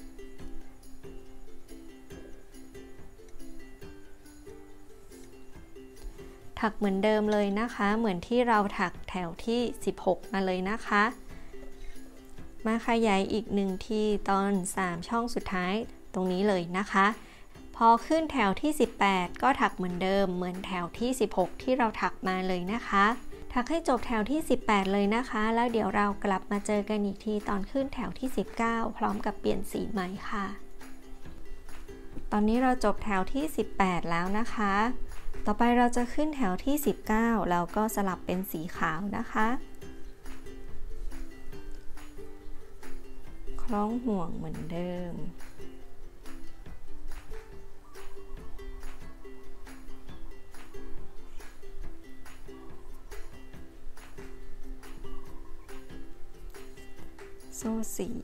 ถักเหมือนเดิมเลยนะคะเหมือนที่เราถักแถวที่16มาเลยนะคะมาขยายอีก1ทีตอน3ช่องสุดท้ายตรงนี้เลยนะคะพอขึ้นแถวที่18ก็ถักเหมือนเดิมเหมือนแถวที่16ที่เราถักมาเลยนะคะถักให้จบแถวที่18เลยนะคะแล้วเดี๋ยวเรากลับมาเจอกันอีกทีตอนขึ้นแถวที่19พร้อมกับเปลี่ยนสีใหม่ค่ะตอนนี้เราจบแถวที่18แล้วนะคะต่อไปเราจะขึ้นแถวที่19แล้วก็สลับเป็นสีขาวนะคะคล้องห่วงเหมือนเดิมโซ่4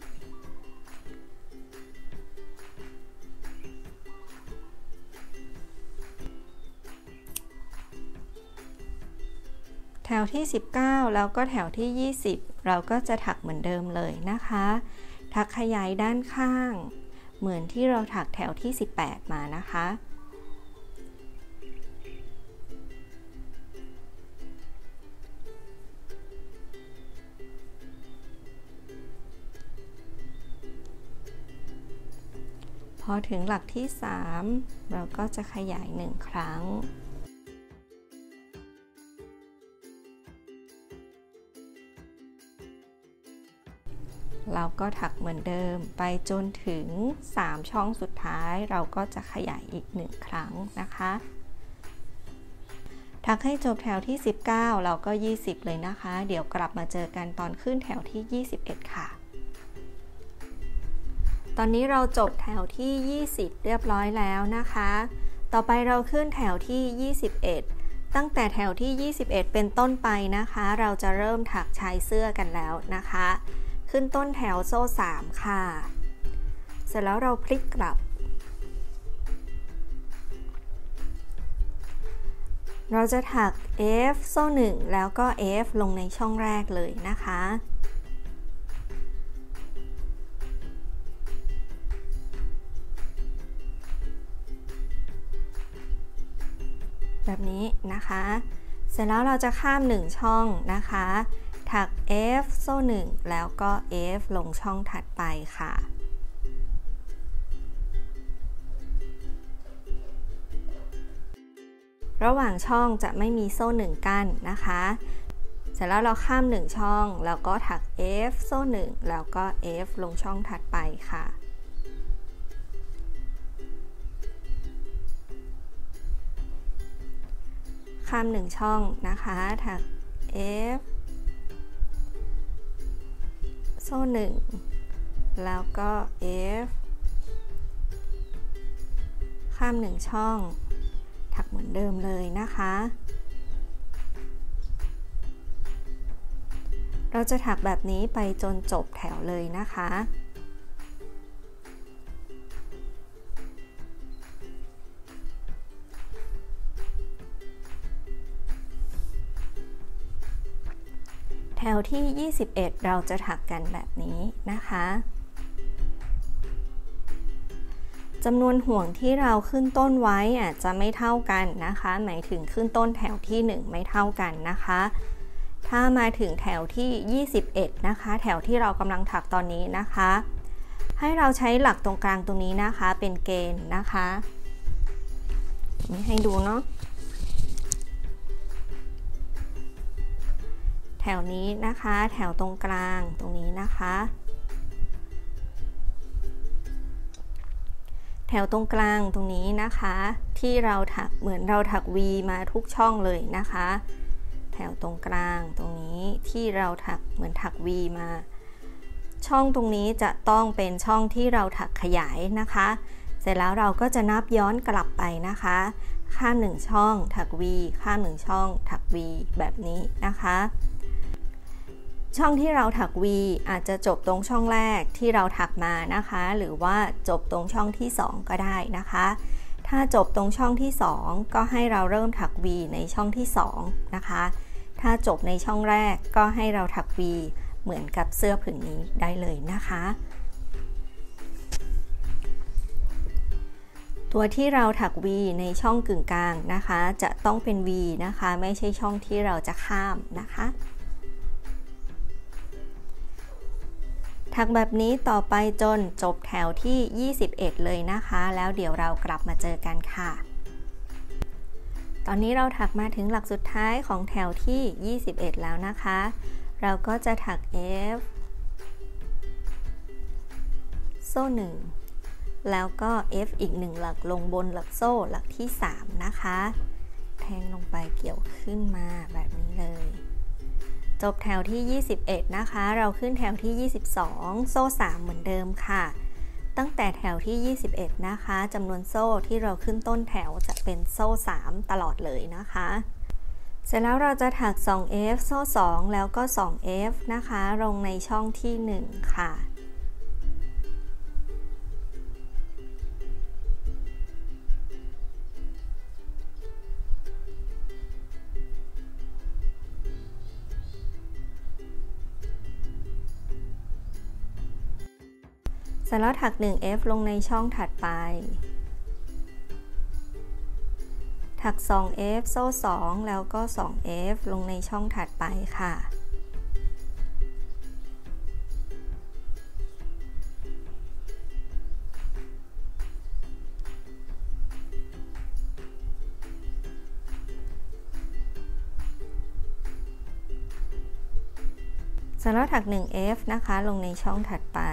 แถวที่19แล้วก็แถวที่20เราก็จะถักเหมือนเดิมเลยนะคะถักขยายด้านข้างเหมือนที่เราถักแถวที่18มานะคะพอถึงหลักที่3เราก็จะขยาย1ครั้งเราก็ถักเหมือนเดิมไปจนถึง3ช่องสุดท้ายเราก็จะขยายอีก1ครั้งนะคะถักให้จบแถวที่19เราก็20เลยนะคะเดี๋ยวกลับมาเจอกันตอนขึ้นแถวที่21ค่ะตอนนี้เราจบแถวที่20เรียบร้อยแล้วนะคะต่อไปเราขึ้นแถวที่21ตั้งแต่แถวที่21เป็นต้นไปนะคะเราจะเริ่มถักชายเสื้อกันแล้วนะคะขึ้นต้นแถวโซ่3ค่ะเสร็จแล้วเราพลิกกลับเราจะถัก F โซ่1แล้วก็ F ลงในช่องแรกเลยนะคะแบบนี้นะคะเสร็จแล้วเราจะข้าม1ช่องนะคะถัก F โซ่1แล้วก็ F ลงช่องถัดไปค่ะระหว่างช่องจะไม่มีโซ่1กั้นนะคะเสร็จแล้วเราข้าม1ช่องแล้วก็ถัก F โซ่1แล้วก็ F ลงช่องถัดไปค่ะข้าม1ช่องนะคะถัก F โซ่1แล้วก็ F ข้าม1ช่องถักเหมือนเดิมเลยนะคะเราจะถักแบบนี้ไปจนจบแถวเลยนะคะแถวที่ 21 เราจะถักกันแบบนี้นะคะจำนวนห่วงที่เราขึ้นต้นไว้อาจจะไม่เท่ากันนะคะหมายถึงขึ้นต้นแถวที่1ไม่เท่ากันนะคะถ้ามาถึงแถวที่ 21 นะคะแถวที่เรากำลังถักตอนนี้นะคะให้เราใช้หลักตรงกลางตรงนี้นะคะเป็นเกณฑ์นะคะให้ดูเนาะแถวนี้นะคะแถวตรงกลางตรงนี้นะคะแถวตรงกลางตรงนี้นะคะที่เราถักเหมือนเราถัก V มาทุกช่องเลยนะคะแถวตรงกลางตรงนี้ที่เราถักเหมือนถัก V มาช่องตรงนี้จะต้องเป็นช่องที่เราถักขยายนะคะเสร็จแล้วเราก็จะนับย้อนกลับไปนะคะข้าง1ช่องถัก V ข้าง1ช่องถัก V แบบนี้นะคะช่องที่เราถัก V อาจจะจบตรงช่องแรกที่เราถักมานะคะหรือว่าจบตรงช่องที่2ก็ได้นะคะถ้าจบตรงช่องที่2ก็ให้เราเริ่มถัก V ในช่องที่2นะคะถ้าจบในช่องแรกก็ให้เราถัก V เหมือนกับเสื้อผืนนี้ได้เลยนะคะตัวที่เราถัก V ในช่องกึ่งกลางนะคะจะต้องเป็น V นะคะไม่ใช่ช่องที่เราจะข้ามนะคะถักแบบนี้ต่อไปจนจบแถวที่ 21 เลยนะคะแล้วเดี๋ยวเรากลับมาเจอกันค่ะตอนนี้เราถักมาถึงหลักสุดท้ายของแถวที่ 21 แล้วนะคะเราก็จะถัก F โซ่1แล้วก็ F อีก1หลักลงบนหลักโซ่หลักที่3นะคะแทงลงไปเกี่ยวขึ้นมาแบบนี้เลยจบแถวที่ 21 นะคะเราขึ้นแถวที่ 22 โซ่3เหมือนเดิมค่ะตั้งแต่แถวที่ 21 นะคะจำนวนโซ่ที่เราขึ้นต้นแถวจะเป็นโซ่3ตลอดเลยนะคะเสร็จแล้วเราจะถัก 2F โซ่2แล้วก็ 2F นะคะลงในช่องที่1ค่ะเสร็จแล้วถัก 1F ลงในช่องถัดไปถัก 2F โซ่2แล้วก็ 2F ลงในช่องถัดไปค่ะเสร็จแล้วถัก 1F นะคะลงในช่องถัดไป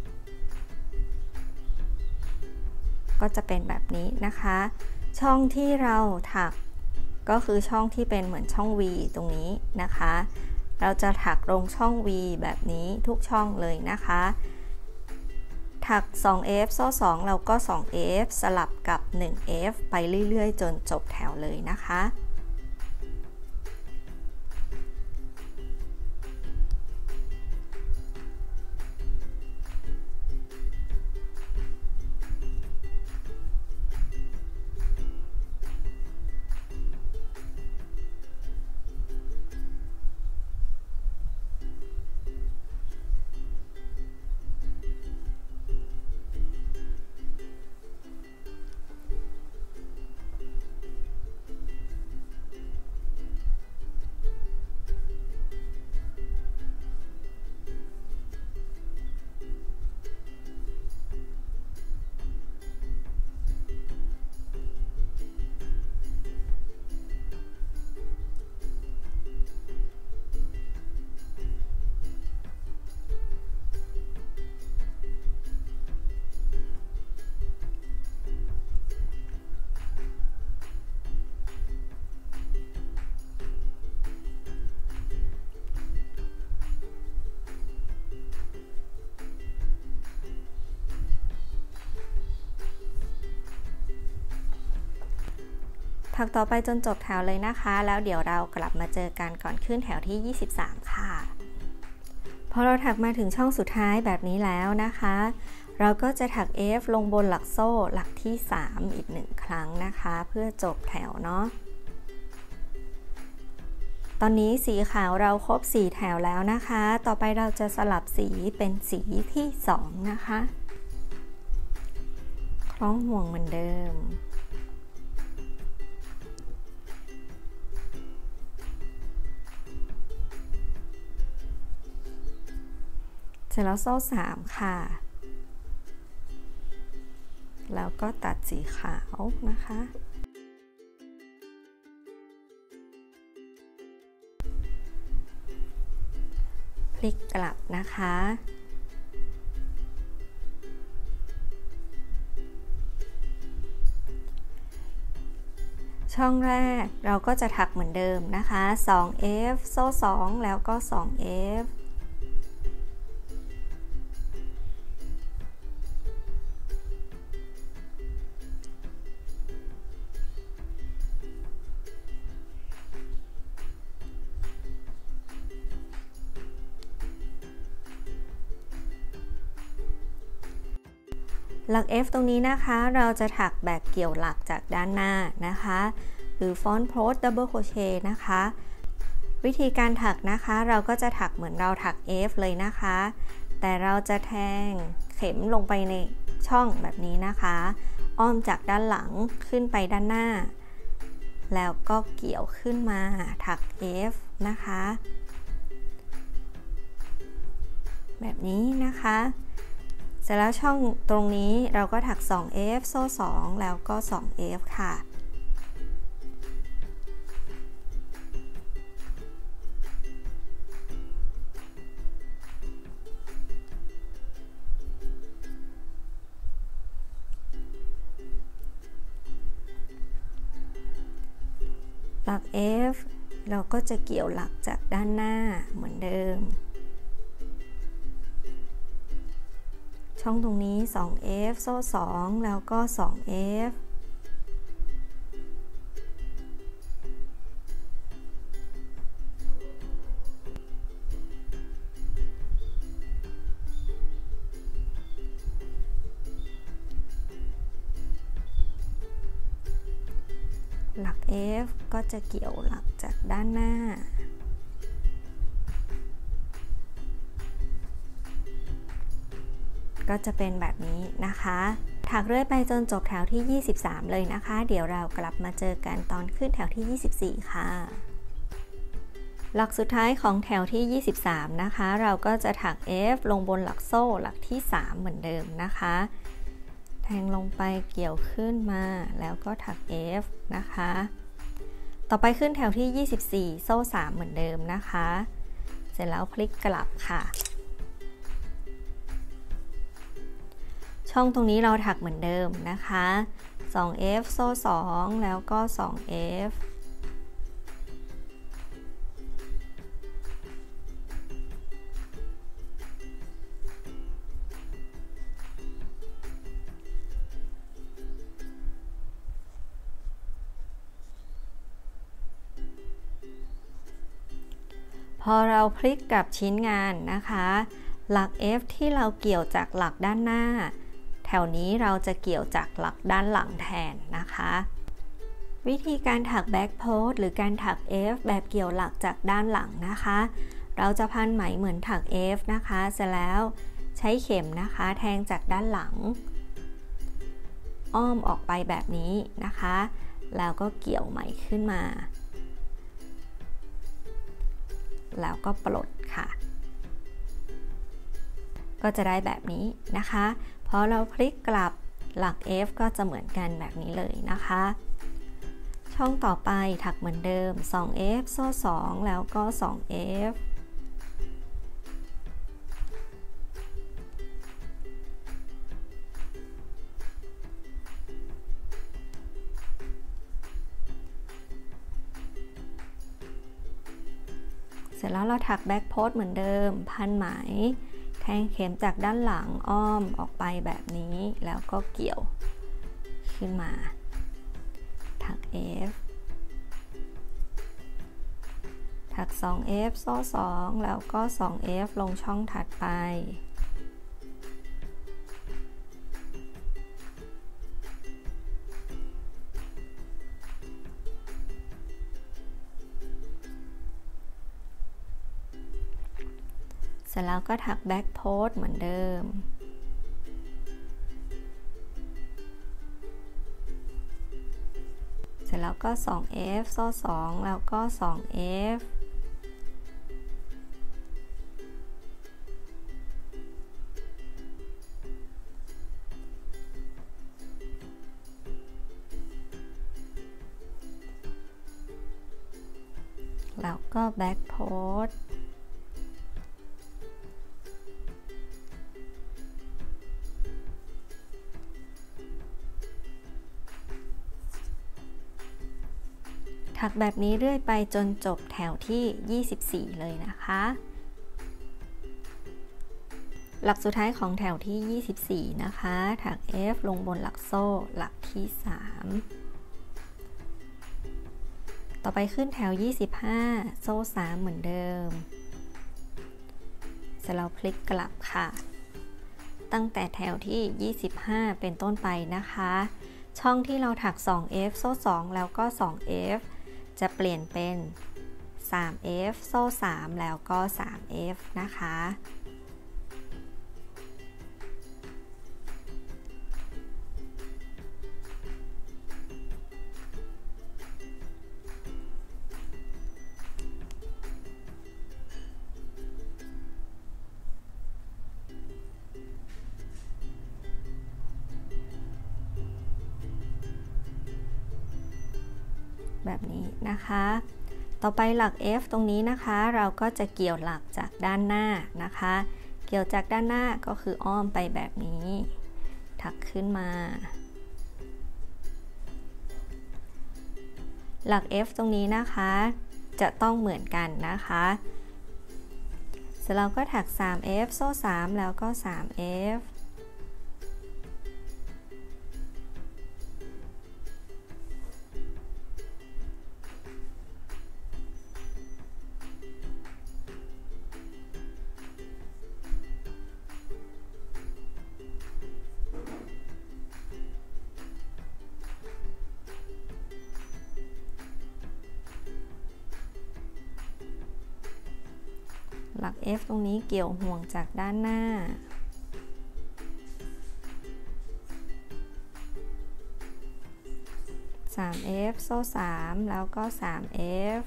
ก็จะเป็นแบบนี้นะคะช่องที่เราถักก็คือช่องที่เป็นเหมือนช่อง V ตรงนี้นะคะเราจะถักลงช่อง V แบบนี้ทุกช่องเลยนะคะถัก 2F โซ่2แล้วก็ 2F สลับกับ 1F ไปเรื่อยๆจนจบแถวเลยนะคะถักต่อไปจนจบแถวเลยนะคะแล้วเดี๋ยวเรากลับมาเจอกันก่อนขึ้นแถวที่ 23 ค่ะพอเราถักมาถึงช่องสุดท้ายแบบนี้แล้วนะคะเราก็จะถัก F ลงบนหลักโซ่หลักที่3อีก1ครั้งนะคะเพื่อจบแถวเนาะตอนนี้สีขาวเราครบ4แถวแล้วนะคะต่อไปเราจะสลับสีเป็นสีที่2นะคะคล้องห่วงเหมือนเดิมเสร็จแล้วโซ่3ค่ะแล้วก็ตัดสีขาวนะคะพลิกกลับนะคะช่องแรกเราก็จะถักเหมือนเดิมนะคะ 2F โซ่2แล้วก็ 2F หลัก F ตรงนี้นะคะเราจะถักแบบเกี่ยวหลักจากด้านหน้านะคะหรือ front post double crochet นะคะวิธีการถักนะคะเราก็จะถักเหมือนเราถัก F เลยนะคะแต่เราจะแทงเข็มลงไปในช่องแบบนี้นะคะอ้อมจากด้านหลังขึ้นไปด้านหน้าแล้วก็เกี่ยวขึ้นมาถัก F นะคะแบบนี้นะคะเสร็จแล้วช่องตรงนี้เราก็ถัก 2F โซ่2แล้วก็ 2F ค่ะหลัก F เราก็จะเกี่ยวหลักจากด้านหน้าเหมือนเดิมช่องตรงนี้ 2F โซ่2แล้วก็ 2F หลัก F ก็จะเกี่ยวหลักจากด้านหน้าก็จะเป็นแบบนี้นะคะถักเรื่อยไปจนจบแถวที่23เลยนะคะเดี๋ยวเรากลับมาเจอกันตอนขึ้นแถวที่24ค่ะหลักสุดท้ายของแถวที่23นะคะเราก็จะถัก F ลงบนหลักโซ่หลักที่3เหมือนเดิมนะคะแทงลงไปเกี่ยวขึ้นมาแล้วก็ถัก F นะคะต่อไปขึ้นแถวที่24โซ่3เหมือนเดิมนะคะเสร็จแล้วพลิกกลับค่ะช่องตรงนี้เราถักเหมือนเดิมนะคะ 2F โซ่2แล้วก็ 2F พอเราพลิกกลับชิ้นงานนะคะหลัก F ที่เราเกี่ยวจากหลักด้านหน้าแถวนี้เราจะเกี่ยวจากหลักด้านหลังแทนนะคะวิธีการถัก back post หรือการถัก F แบบเกี่ยวหลักจากด้านหลังนะคะเราจะพันไหมเหมือนถัก F นะคะเสร็จแล้วใช้เข็มนะคะแทงจากด้านหลังอ้อมออกไปแบบนี้นะคะแล้วก็เกี่ยวไหมขึ้นมาแล้วก็ปลดค่ะก็จะได้แบบนี้นะคะพอเราพลิกกลับหลัก F ก็จะเหมือนกันแบบนี้เลยนะคะช่องต่อไปถักเหมือนเดิม 2F โซ่2แล้วก็ 2F เสร็จแล้วเราถัก back post เหมือนเดิมพันไหมแทงเข็มจากด้านหลังอ้อมออกไปแบบนี้แล้วก็เกี่ยวขึ้นมาถัก F ถัก 2F โซ่2แล้วก็ 2F ลงช่องถัดไปร็จแล้วก็ถักแบ็กโพสเหมือนเดิมเสร็จแล้วก็ 2F โซ่2แล้วก็ 2F แล้วก็แบ็กโพสถักแบบนี้เรื่อยไปจนจบแถวที่ 24 เลยนะคะหลักสุดท้ายของแถวที่ 24 นะคะถัก F ลงบนหลักโซ่หลักที่ 3ต่อไปขึ้นแถว 25 โซ่ 3 เหมือนเดิมเสร็จแล้วพลิกกลับค่ะตั้งแต่แถวที่ 25 เป็นต้นไปนะคะช่องที่เราถัก 2F โซ่ 2 แล้วก็ 2F จะเปลี่ยนเป็น 3F โซ่ 3 แล้วก็ 3F นะคะแบบนี้นะคะต่อไปหลัก F ตรงนี้นะคะเราก็จะเกี่ยวหลักจากด้านหน้านะคะเกี่ยวจากด้านหน้าก็คืออ้อมไปแบบนี้ถักขึ้นมาหลัก F ตรงนี้นะคะจะต้องเหมือนกันนะคะเสร็จแล้วก็ถัก 3F โซ่ 3 แล้วก็ 3Fหลัก F ตรงนี้เกี่ยวห่วงจากด้านหน้า3F โซ่ 3 แล้วก็ 3F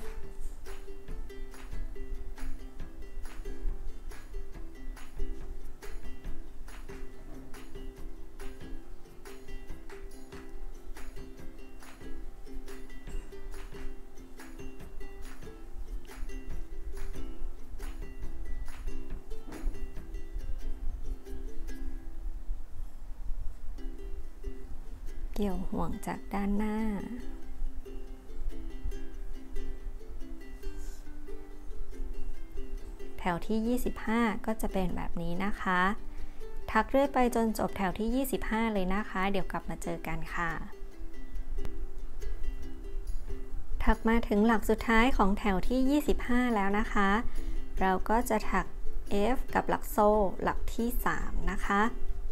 เกี่ยวห่วงจากด้านหน้าแถวที่ 25 ก็จะเป็นแบบนี้นะคะถักเรื่อยไปจนจบแถวที่ 25 เลยนะคะเดี๋ยวกลับมาเจอกันค่ะถักมาถึงหลักสุดท้ายของแถวที่ 25 แล้วนะคะเราก็จะถัก F กับหลักโซ่หลักที่ 3 นะคะ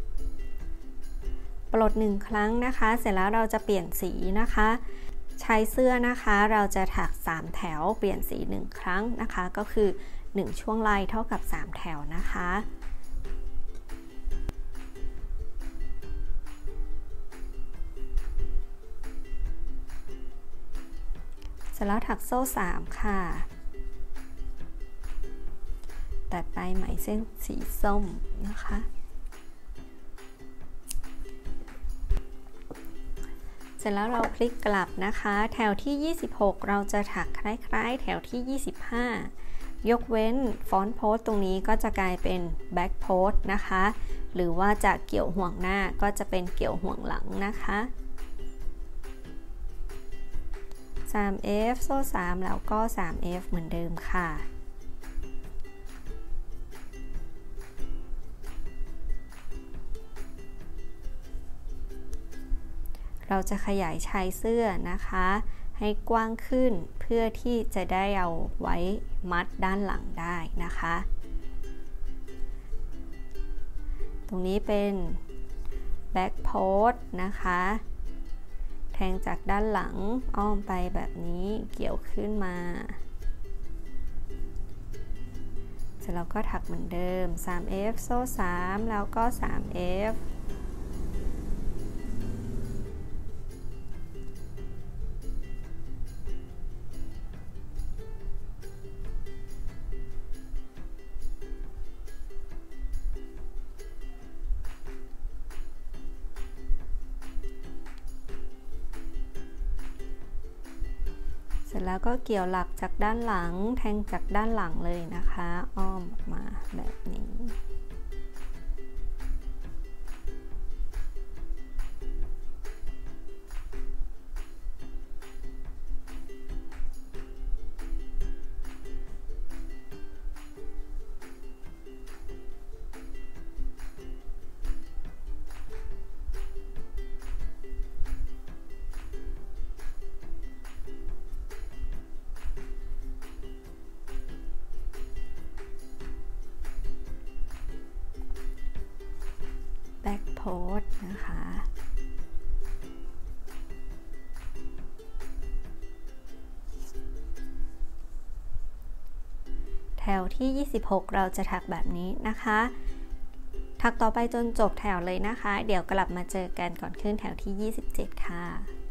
ปลด1ครั้งนะคะเสร็จแล้วเราจะเปลี่ยนสีนะคะใช้เสื้อนะคะเราจะถัก3แถวเปลี่ยนสี1ครั้งนะคะก็คือ1ช่วงลายเท่ากับ3แถวนะคะเสร็จแล้วถักโซ่3ค่ะตัดปลายไหมเส้นสีส้มนะคะเสร็จแล้วเราพลิกกลับนะคะแถวที่ 26 เราจะถักคล้ายๆแถวที่ 25 ยกเว้นฟอนต์โพสตรงนี้ก็จะกลายเป็นแบ็กโพสนะคะหรือว่าจะเกี่ยวห่วงหน้าก็จะเป็นเกี่ยวห่วงหลังนะคะ 3F โซ่ 3 แล้วก็ 3F เหมือนเดิมค่ะเราจะขยายชายเสื้อนะคะให้กว้างขึ้นเพื่อที่จะได้เอาไว้มัดด้านหลังได้นะคะตรงนี้เป็นแบ็กโพสนะคะแทงจากด้านหลังอ้อมไปแบบนี้เกี่ยวขึ้นมาร็จแล้วก็ถักเหมือนเดิม 3F โซ่3แล้วก็ 3Fเสร็จแล้วก็เกี่ยวหลักจากด้านหลังแทงจากด้านหลังเลยนะคะอ้อมออกมาแบบนี้แบ็คโพสนะคะแถวที่26เราจะถักแบบนี้นะคะถักต่อไปจนจบแถวเลยนะคะเดี๋ยวกลับมาเจอกันก่อนขึ้นแถวที่27ค่ะ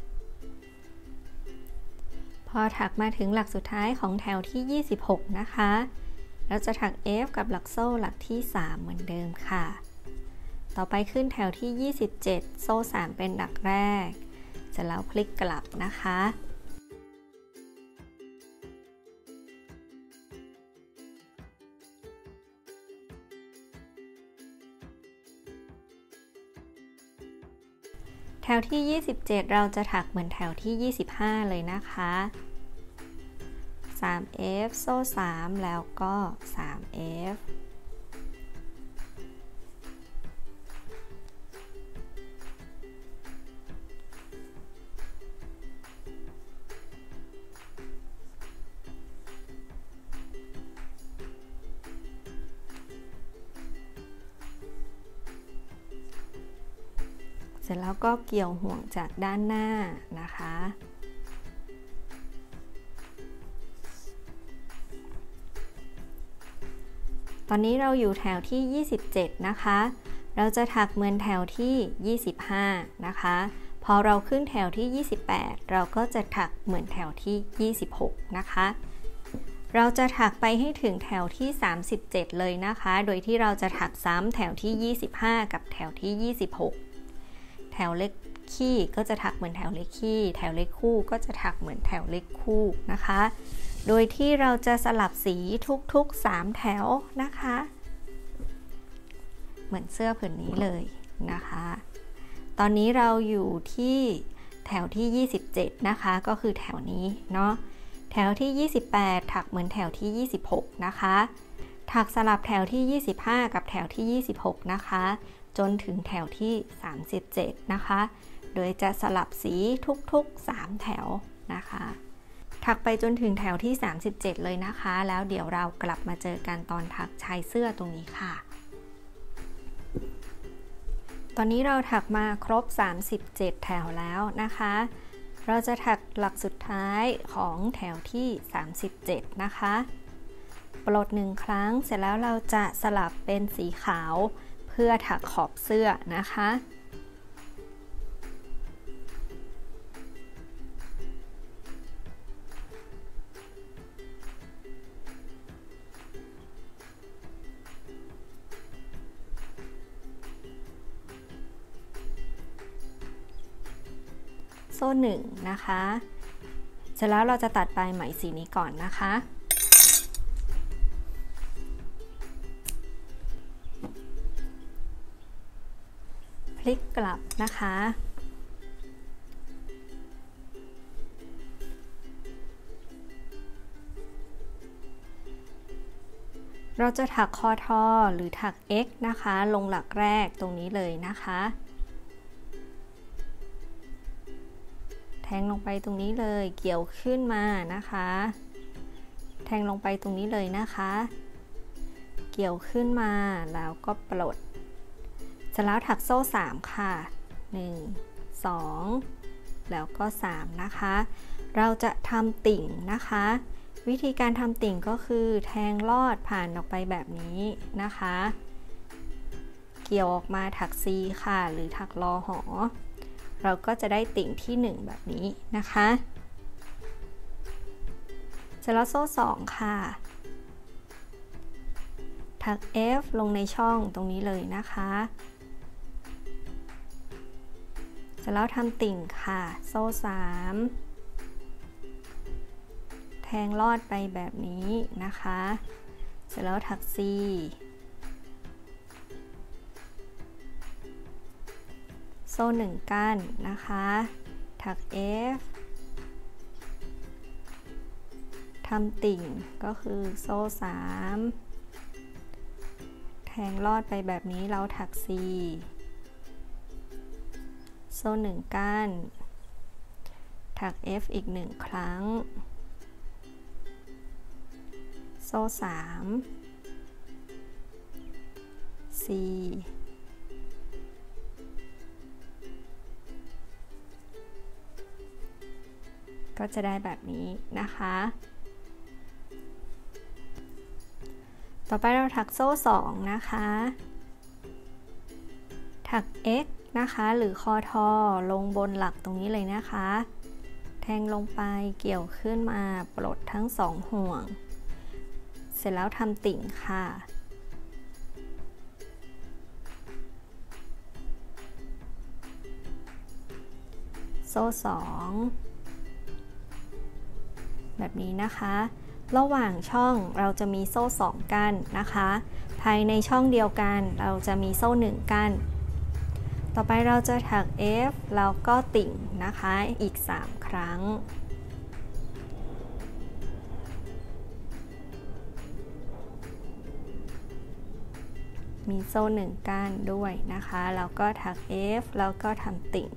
พอถักมาถึงหลักสุดท้ายของแถวที่26นะคะเราจะถัก F กับหลักโซ่หลักที่3เหมือนเดิมค่ะต่อไปขึ้นแถวที่27โซ่3เป็นหลักแรกเสร็จแล้วพลิกกลับนะคะแถวที่27เราจะถักเหมือนแถวที่25เลยนะคะ 3F โซ่3แล้วก็ 3Fเสร็จแล้วก็เกี่ยวห่วงจากด้านหน้านะคะตอนนี้เราอยู่แถวที่27นะคะเราจะถักเหมือนแถวที่25นะคะพอเราขึ้นแถวที่28เราก็จะถักเหมือนแถวที่26นะคะเราจะถักไปให้ถึงแถวที่37เลยนะคะโดยที่เราจะถักซ้ำแถวที่25กับแถวที่26แถวเล็กขี้ก็จะถักเหมือนแถวเล็กขี้แถวเล็กคู่ก็จะถักเหมือนแถวเล็กคู่นะคะโดยที่เราจะสลับสีทุกๆ3แถวนะคะเหมือนเสื้อผืนนี้เลยนะคะตอนนี้เราอยู่ที่แถวที่27นะคะก็คือแถวนี้เนาะแถวที่28ถักเหมือนแถวที่26นะคะถักสลับแถวที่25กับแถวที่26นะคะจนถึงแถวที่37นะคะโดยจะสลับสีทุกๆ3แถวนะคะถักไปจนถึงแถวที่37เลยนะคะแล้วเดี๋ยวเรากลับมาเจอกันตอนถักชายเสื้อตรงนี้ค่ะตอนนี้เราถักมาครบ37แถวแล้วนะคะเราจะถักหลักสุดท้ายของแถวที่37นะคะปลด1ครั้งเสร็จแล้วเราจะสลับเป็นสีขาวเพื่อถักขอบเสื้อนะคะโซ่1นะคะเสร็จแล้วเราจะตัดปลายไหมสีนี้ก่อนนะคะพลิกกลับนะคะเราจะถักคอทอหรือถัก X นะคะลงหลักแรกตรงนี้เลยนะคะแทงลงไปตรงนี้เลยเกี่ยวขึ้นมานะคะแทงลงไปตรงนี้เลยนะคะเกี่ยวขึ้นมาแล้วก็ปลดเสร็จแล้วถักโซ่3ค่ะ1 2แล้วก็3นะคะเราจะทำติ่งนะคะวิธีการทำติ่งก็คือแทงลอดผ่านออกไปแบบนี้นะคะเกี่ยวออกมาถัก C ค่ะหรือถักลอหอเราก็จะได้ติ่งที่1แบบนี้นะคะเสร็จแล้วโซ่2ค่ะถัก F ลงในช่องตรงนี้เลยนะคะเสร็จแล้วทำติ่งค่ะโซ่3แทงลอดไปแบบนี้นะคะเสร็จแล้วถัก C โซ่1ก้านนะคะถัก F ทำติ่งก็คือโซ่3แทงลอดไปแบบนี้เราถัก C โซ่1ก้านถัก F อีก1ครั้งโซ่3 C ก็จะได้แบบนี้นะคะต่อไปเราถักโซ่2นะคะถัก X นะคะหรือคอทอลงบนหลักตรงนี้เลยนะคะแทงลงไปเกี่ยวขึ้นมาปลดทั้ง2ห่วงเสร็จแล้วทำติ่งค่ะโซ่2แบบนี้นะคะระหว่างช่องเราจะมีโซ่2ก้านนะคะภายในช่องเดียวกันเราจะมีโซ่1ก้านต่อไปเราจะถัก F แล้วก็ติ่งนะคะอีก3ครั้งมีโซ่1ก้านด้วยนะคะแล้วก็ถัก F แล้วก็ทำติ่ง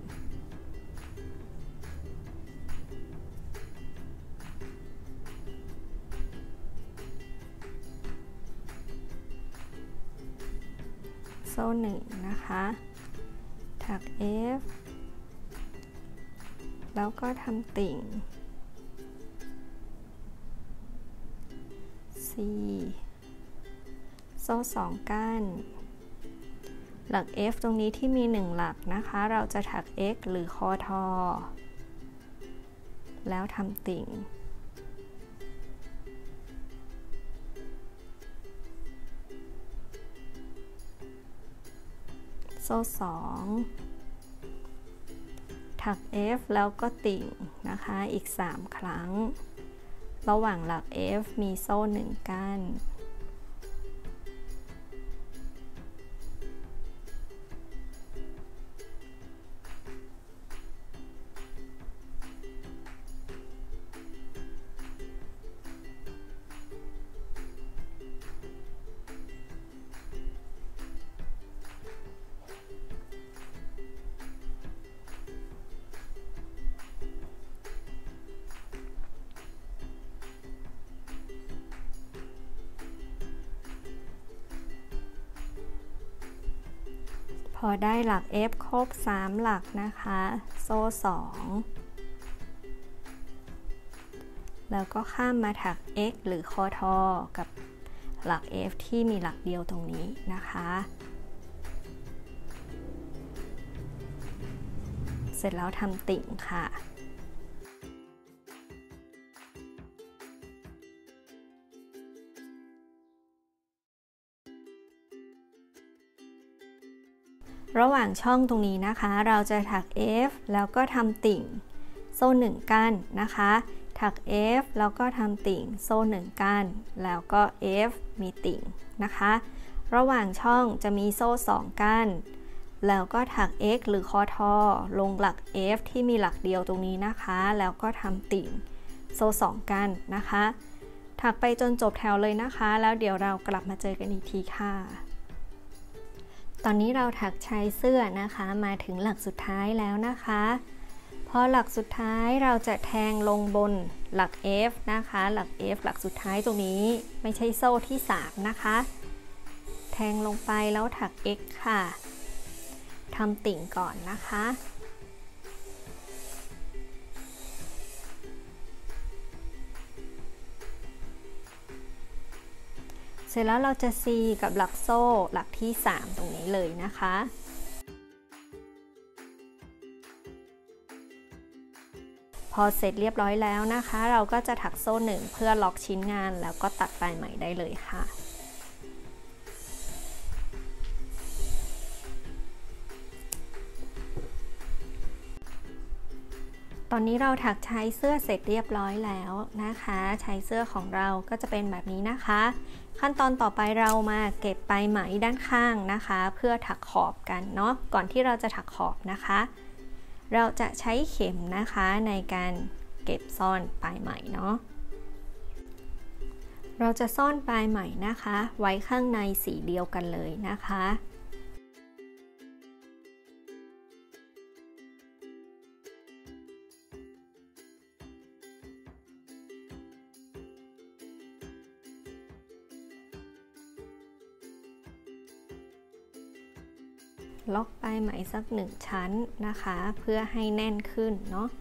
โซ่1นะคะถัก F แล้วก็ทำติ่ง C โซ่2ก้านหลัก F ตรงนี้ที่มี1หลักนะคะเราจะถัก X หรือคอทอแล้วทำติ่งโซ่2ถัก F แล้วก็ติ่งนะคะอีก3ครั้งระหว่างหลัก F มีโซ่1ก้านพอได้หลัก F ครบ3หลักนะคะโซ่2แล้วก็ข้ามมาถัก X หรือคอทอกับหลัก F ที่มีหลักเดียวตรงนี้นะคะเสร็จแล้วทำติ่งค่ะระหว่างช่องตรงนี้นะคะเราจะถัก F แล้วก็ทำติ่งโซ่1ก้านนะคะถัก F แล้วก็ทำติ่งโซ่1ก้านแล้วก็ F มีติ่งนะคะระหว่างช่องจะมีโซ่2ก้านแล้วก็ถัก X หรือคอทอลงหลัก F ที่มีหลักเดียวตรงนี้นะคะแล้วก็ทำติ่งโซ่2ก้านนะคะถักไปจนจบแถวเลยนะคะแล้วเดี๋ยวเรากลับมาเจอกันอีกทีค่ะตอนนี้เราถักชายเสื้อนะคะมาถึงหลักสุดท้ายแล้วนะคะพอหลักสุดท้ายเราจะแทงลงบนหลัก F นะคะหลัก F หลักสุดท้ายตรงนี้ไม่ใช่โซ่ที่3นะคะแทงลงไปแล้วถัก X ค่ะทำติ่งก่อนนะคะเสร็จแล้วเราจะซีกับหลักโซ่หลักที่3ตรงนี้เลยนะคะพอเสร็จเรียบร้อยแล้วนะคะเราก็จะถักโซ่1เพื่อล็อกชิ้นงานแล้วก็ตัดปลายไหมได้เลยค่ะตอนนี้เราถักใช้เสื้อเสร็จเรียบร้อยแล้วนะคะใช้เสื้อของเราก็จะเป็นแบบนี้นะคะขั้นตอนต่อไปเรามาเก็บปลายไหมด้านข้างนะคะเพื่อถักขอบกันเนาะก่อนที่เราจะถักขอบนะคะเราจะใช้เข็มนะคะในการเก็บซ่อนปลายไหมเนาะเราจะซ่อนปลายไหมนะคะไว้ข้างในสีเดียวกันเลยนะคะล็อกปลายไหมสัก1ชั้นนะคะเพื่อให้แน่นขึ้นเนาะ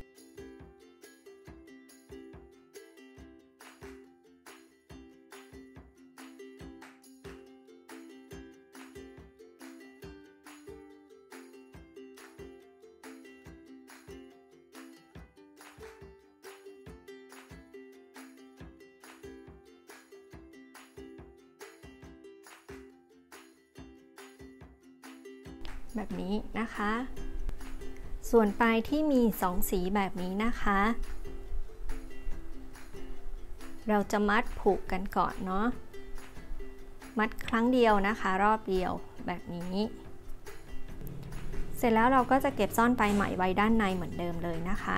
แบบนี้นะคะส่วนปลายที่มี2สีแบบนี้นะคะเราจะมัดผูกกันก่อนเนาะมัดครั้งเดียวนะคะรอบเดียวแบบนี้เสร็จแล้วเราก็จะเก็บซ่อนปลายไหมไว้ด้านในเหมือนเดิมเลยนะคะ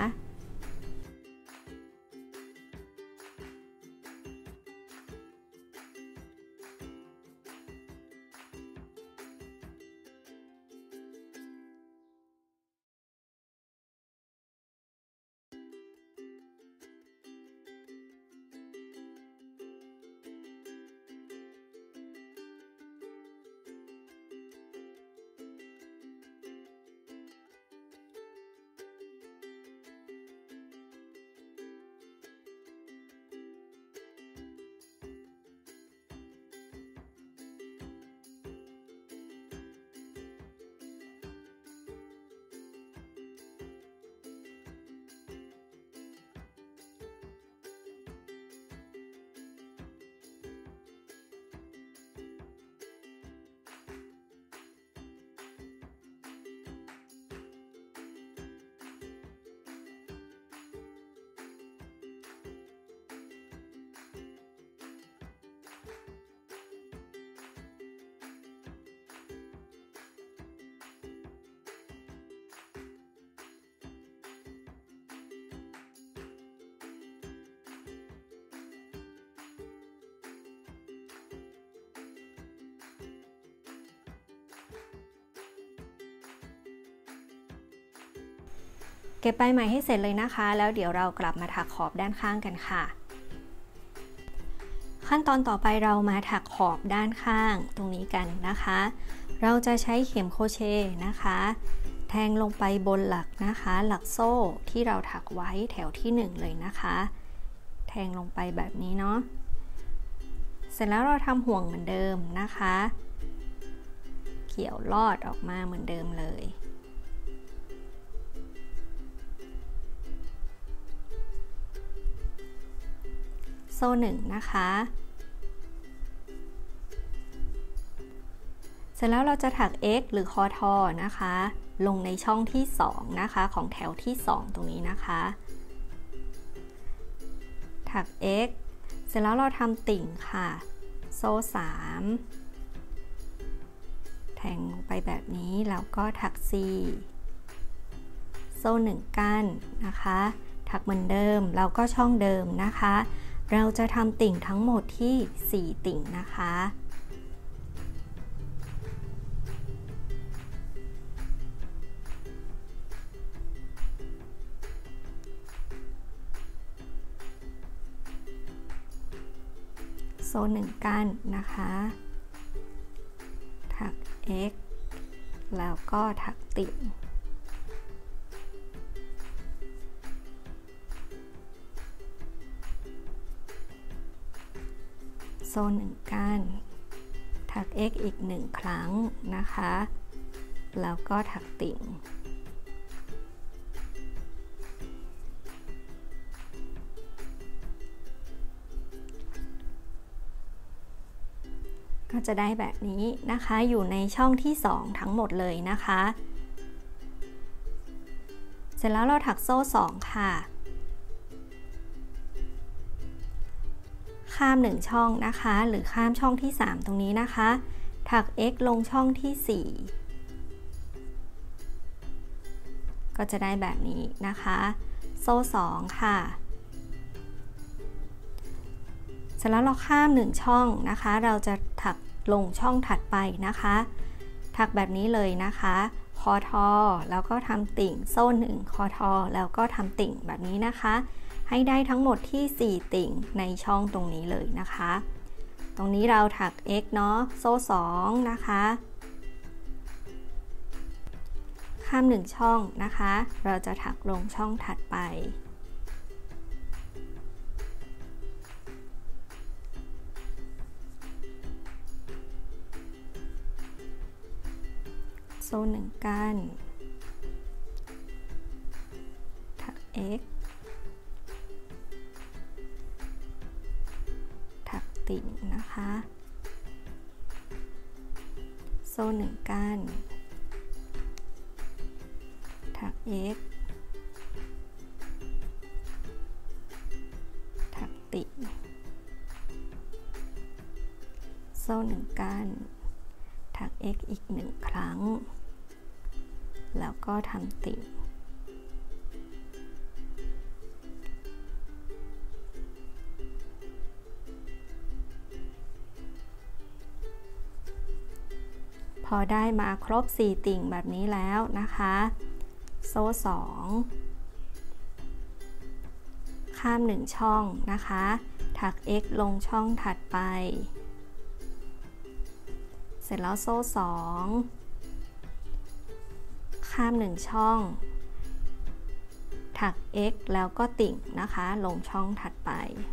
เก็บปลายไหมให้เสร็จเลยนะคะแล้วเดี๋ยวเรากลับมาถักขอบด้านข้างกันค่ะขั้นตอนต่อไปเรามาถักขอบด้านข้างตรงนี้กันนะคะเราจะใช้เข็มโครเชต์นะคะแทงลงไปบนหลักนะคะหลักโซ่ที่เราถักไว้แถวที่1เลยนะคะแทงลงไปแบบนี้เนาะเสร็จแล้วเราทำห่วงเหมือนเดิมนะคะเกี่ยวลอดออกมาเหมือนเดิมเลยโซ่1นะคะเสร็จแล้วเราจะถัก X หรือคอทอนะคะลงในช่องที่2นะคะของแถวที่2ตรงนี้นะคะถัก X เสร็จแล้วเราทำติ่งค่ะโซ่3แทงลงไปแบบนี้แล้วก็ถัก C โซ่1ก้านนะคะถักเหมือนเดิมแล้วก็ช่องเดิมนะคะเราจะทำติ่งทั้งหมดที่4ติ่งนะคะโซ่1ก้านนะคะถัก X แล้วก็ถักติ่งโซ่โซ่1ก้านถัก x อีก1ครั้งนะคะแล้วก็ถักติ่งก็จะได้แบบนี้นะคะอยู่ในช่องที่2ทั้งหมดเลยนะคะเสร็จแล้วเราถักโซ่2ค่ะข้าม1ช่องนะคะหรือข้ามช่องที่3ตรงนี้นะคะถัก x ลงช่องที่4ก็จะได้แบบนี้นะคะโซ่2ค่ะเสร็จแล้วเราข้าม1ช่องนะคะเราจะถักลงช่องถัดไปนะคะถักแบบนี้เลยนะคะคอทอแล้วก็ทำติ่งโซ่1คอทอแล้วก็ทำติ่งแบบนี้นะคะให้ได้ทั้งหมดที่4ติ่งในช่องตรงนี้เลยนะคะตรงนี้เราถัก x เนาะโซ่2นะคะข้าม1ช่องนะคะเราจะถักลงช่องถัดไปโซ่1ก้านถัก x ถักติ่งนะคะโซ่1ก้านถัก x ถักติ่งโซ่1ก้านถัก x อีก1ครั้งแล้วก็ทำติ่งพอได้มาครบ4ติ่งแบบนี้แล้วนะคะโซ่2ข้าม1ช่องนะคะถัก x ลงช่องถัดไปเสร็จแล้วโซ่2ข้าม1ช่องถัก x แล้วก็ติ่งนะคะลงช่องถัดไป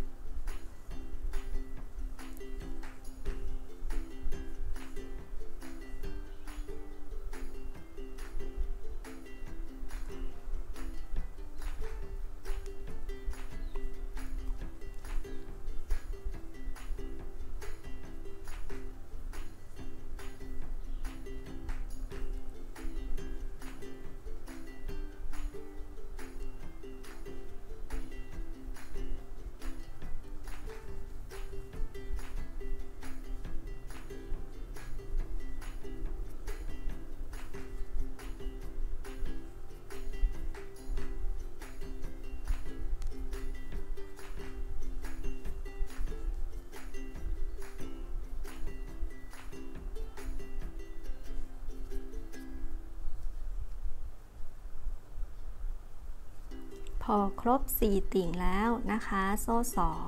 พอครบ4ติ่งแล้วนะคะโซ่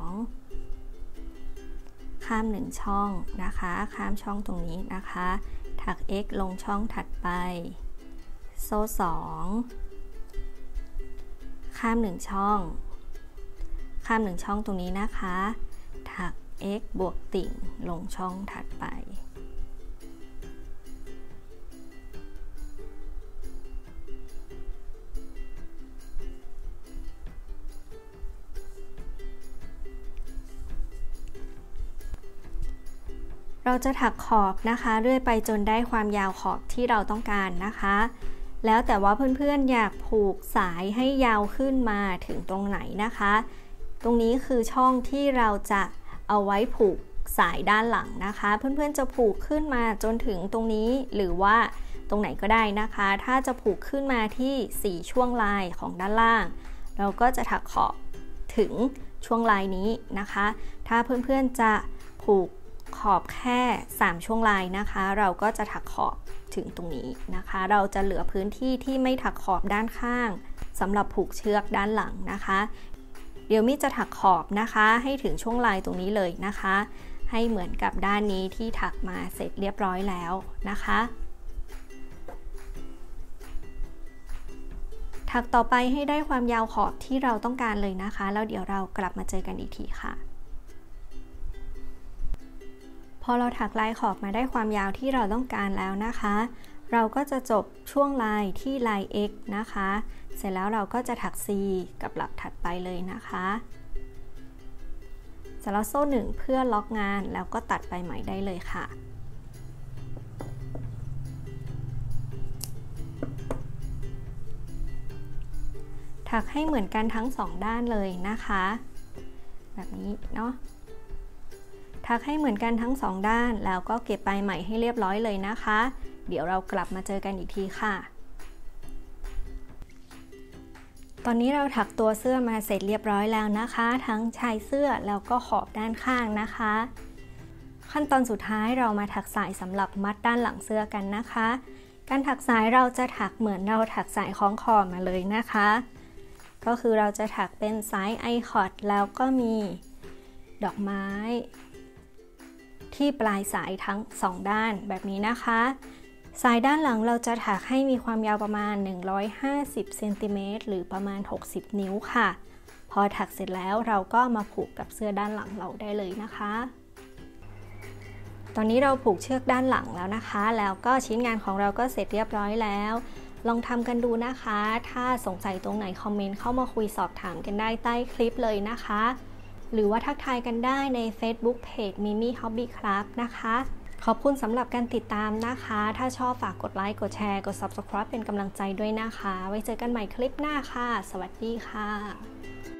2ข้าม1ช่องนะคะข้ามช่องตรงนี้นะคะถัก x ลงช่องถัดไปโซ่2ข้าม1ช่องข้าม1ช่องตรงนี้นะคะถัก x บวกติ่งลงช่องถัดไปเราจะถักขอบนะคะเรื่อยไปจนได้ความยาวขอบที่เราต้องการนะคะแล้วแต่ว่าเพื่อนๆอยากผูกสายให้ยาวขึ้นมาถึงตรงไหนนะคะตรงนี้คือช่องที่เราจะเอาไว้ผูกสายด้านหลังนะคะเพื่อนๆจะผูกขึ้นมาจนถึงตรงนี้หรือว่าตรงไหนก็ได้นะคะถ้าจะผูกขึ้นมาที่4ช่วงลายของด้านล่างเราก็จะถักขอบถึงช่วงลายนี้นะคะถ้าเพื่อนๆจะผูกขอบแค่3ช่วงลายนะคะเราก็จะถักขอบถึงตรงนี้นะคะเราจะเหลือพื้นที่ที่ไม่ถักขอบด้านข้างสำหรับผูกเชือกด้านหลังนะคะเดี๋ยวมิจะถักขอบนะคะให้ถึงช่วงลายตรงนี้เลยนะคะให้เหมือนกับด้านนี้ที่ถักมาเสร็จเรียบร้อยแล้วนะคะถักต่อไปให้ได้ความยาวขอบที่เราต้องการเลยนะคะแล้วเดี๋ยวเรากลับมาเจอกันอีกทีค่ะพอเราถักลายขอบมาได้ความยาวที่เราต้องการแล้วนะคะเราก็จะจบช่วงลายที่ลาย X นะคะเสร็จแล้วเราก็จะถัก C กับหลักถัดไปเลยนะคะเสร็จแล้วโซ่1เพื่อล็อกงานแล้วก็ตัดไปใหม่ได้เลยค่ะถักให้เหมือนกันทั้ง2ด้านเลยนะคะแบบนี้เนาะถักให้เหมือนกันทั้ง2ด้านแล้วก็เก็บปลายไหมให้เรียบร้อยเลยนะคะเดี๋ยวเรากลับมาเจอกันอีกทีค่ะตอนนี้เราถักตัวเสื้อมาเสร็จเรียบร้อยแล้วนะคะทั้งชายเสื้อแล้วก็ขอบด้านข้างนะคะขั้นตอนสุดท้ายเรามาถักสายสำหรับมัดด้านหลังเสื้อกันนะคะการถักสายเราจะถักเหมือนเราถักสายคล้องคอมาเลยนะคะก็คือเราจะถักเป็นสายไอคอตแล้วก็มีดอกไม้ที่ปลายสายทั้ง2ด้านแบบนี้นะคะสายด้านหลังเราจะถักให้มีความยาวประมาณ150เซนติเมตรหรือประมาณ60นิ้วค่ะพอถักเสร็จแล้วเราก็มาผูกกับเสื้อด้านหลังเราได้เลยนะคะตอนนี้เราผูกเชือกด้านหลังแล้วนะคะแล้วก็ชิ้นงานของเราก็เสร็จเรียบร้อยแล้วลองทำกันดูนะคะถ้าสงสัยตรงไหนคอมเมนต์เข้ามาคุยสอบถามกันได้ใต้คลิปเลยนะคะหรือว่าทักทายกันได้ใน Facebook Page Mimi Hobby Club นะคะขอบคุณสำหรับการติดตามนะคะถ้าชอบฝากกดไลค์กดแชร์กด Subscribe เป็นกำลังใจด้วยนะคะไว้เจอกันใหม่คลิปหน้าค่ะสวัสดีค่ะ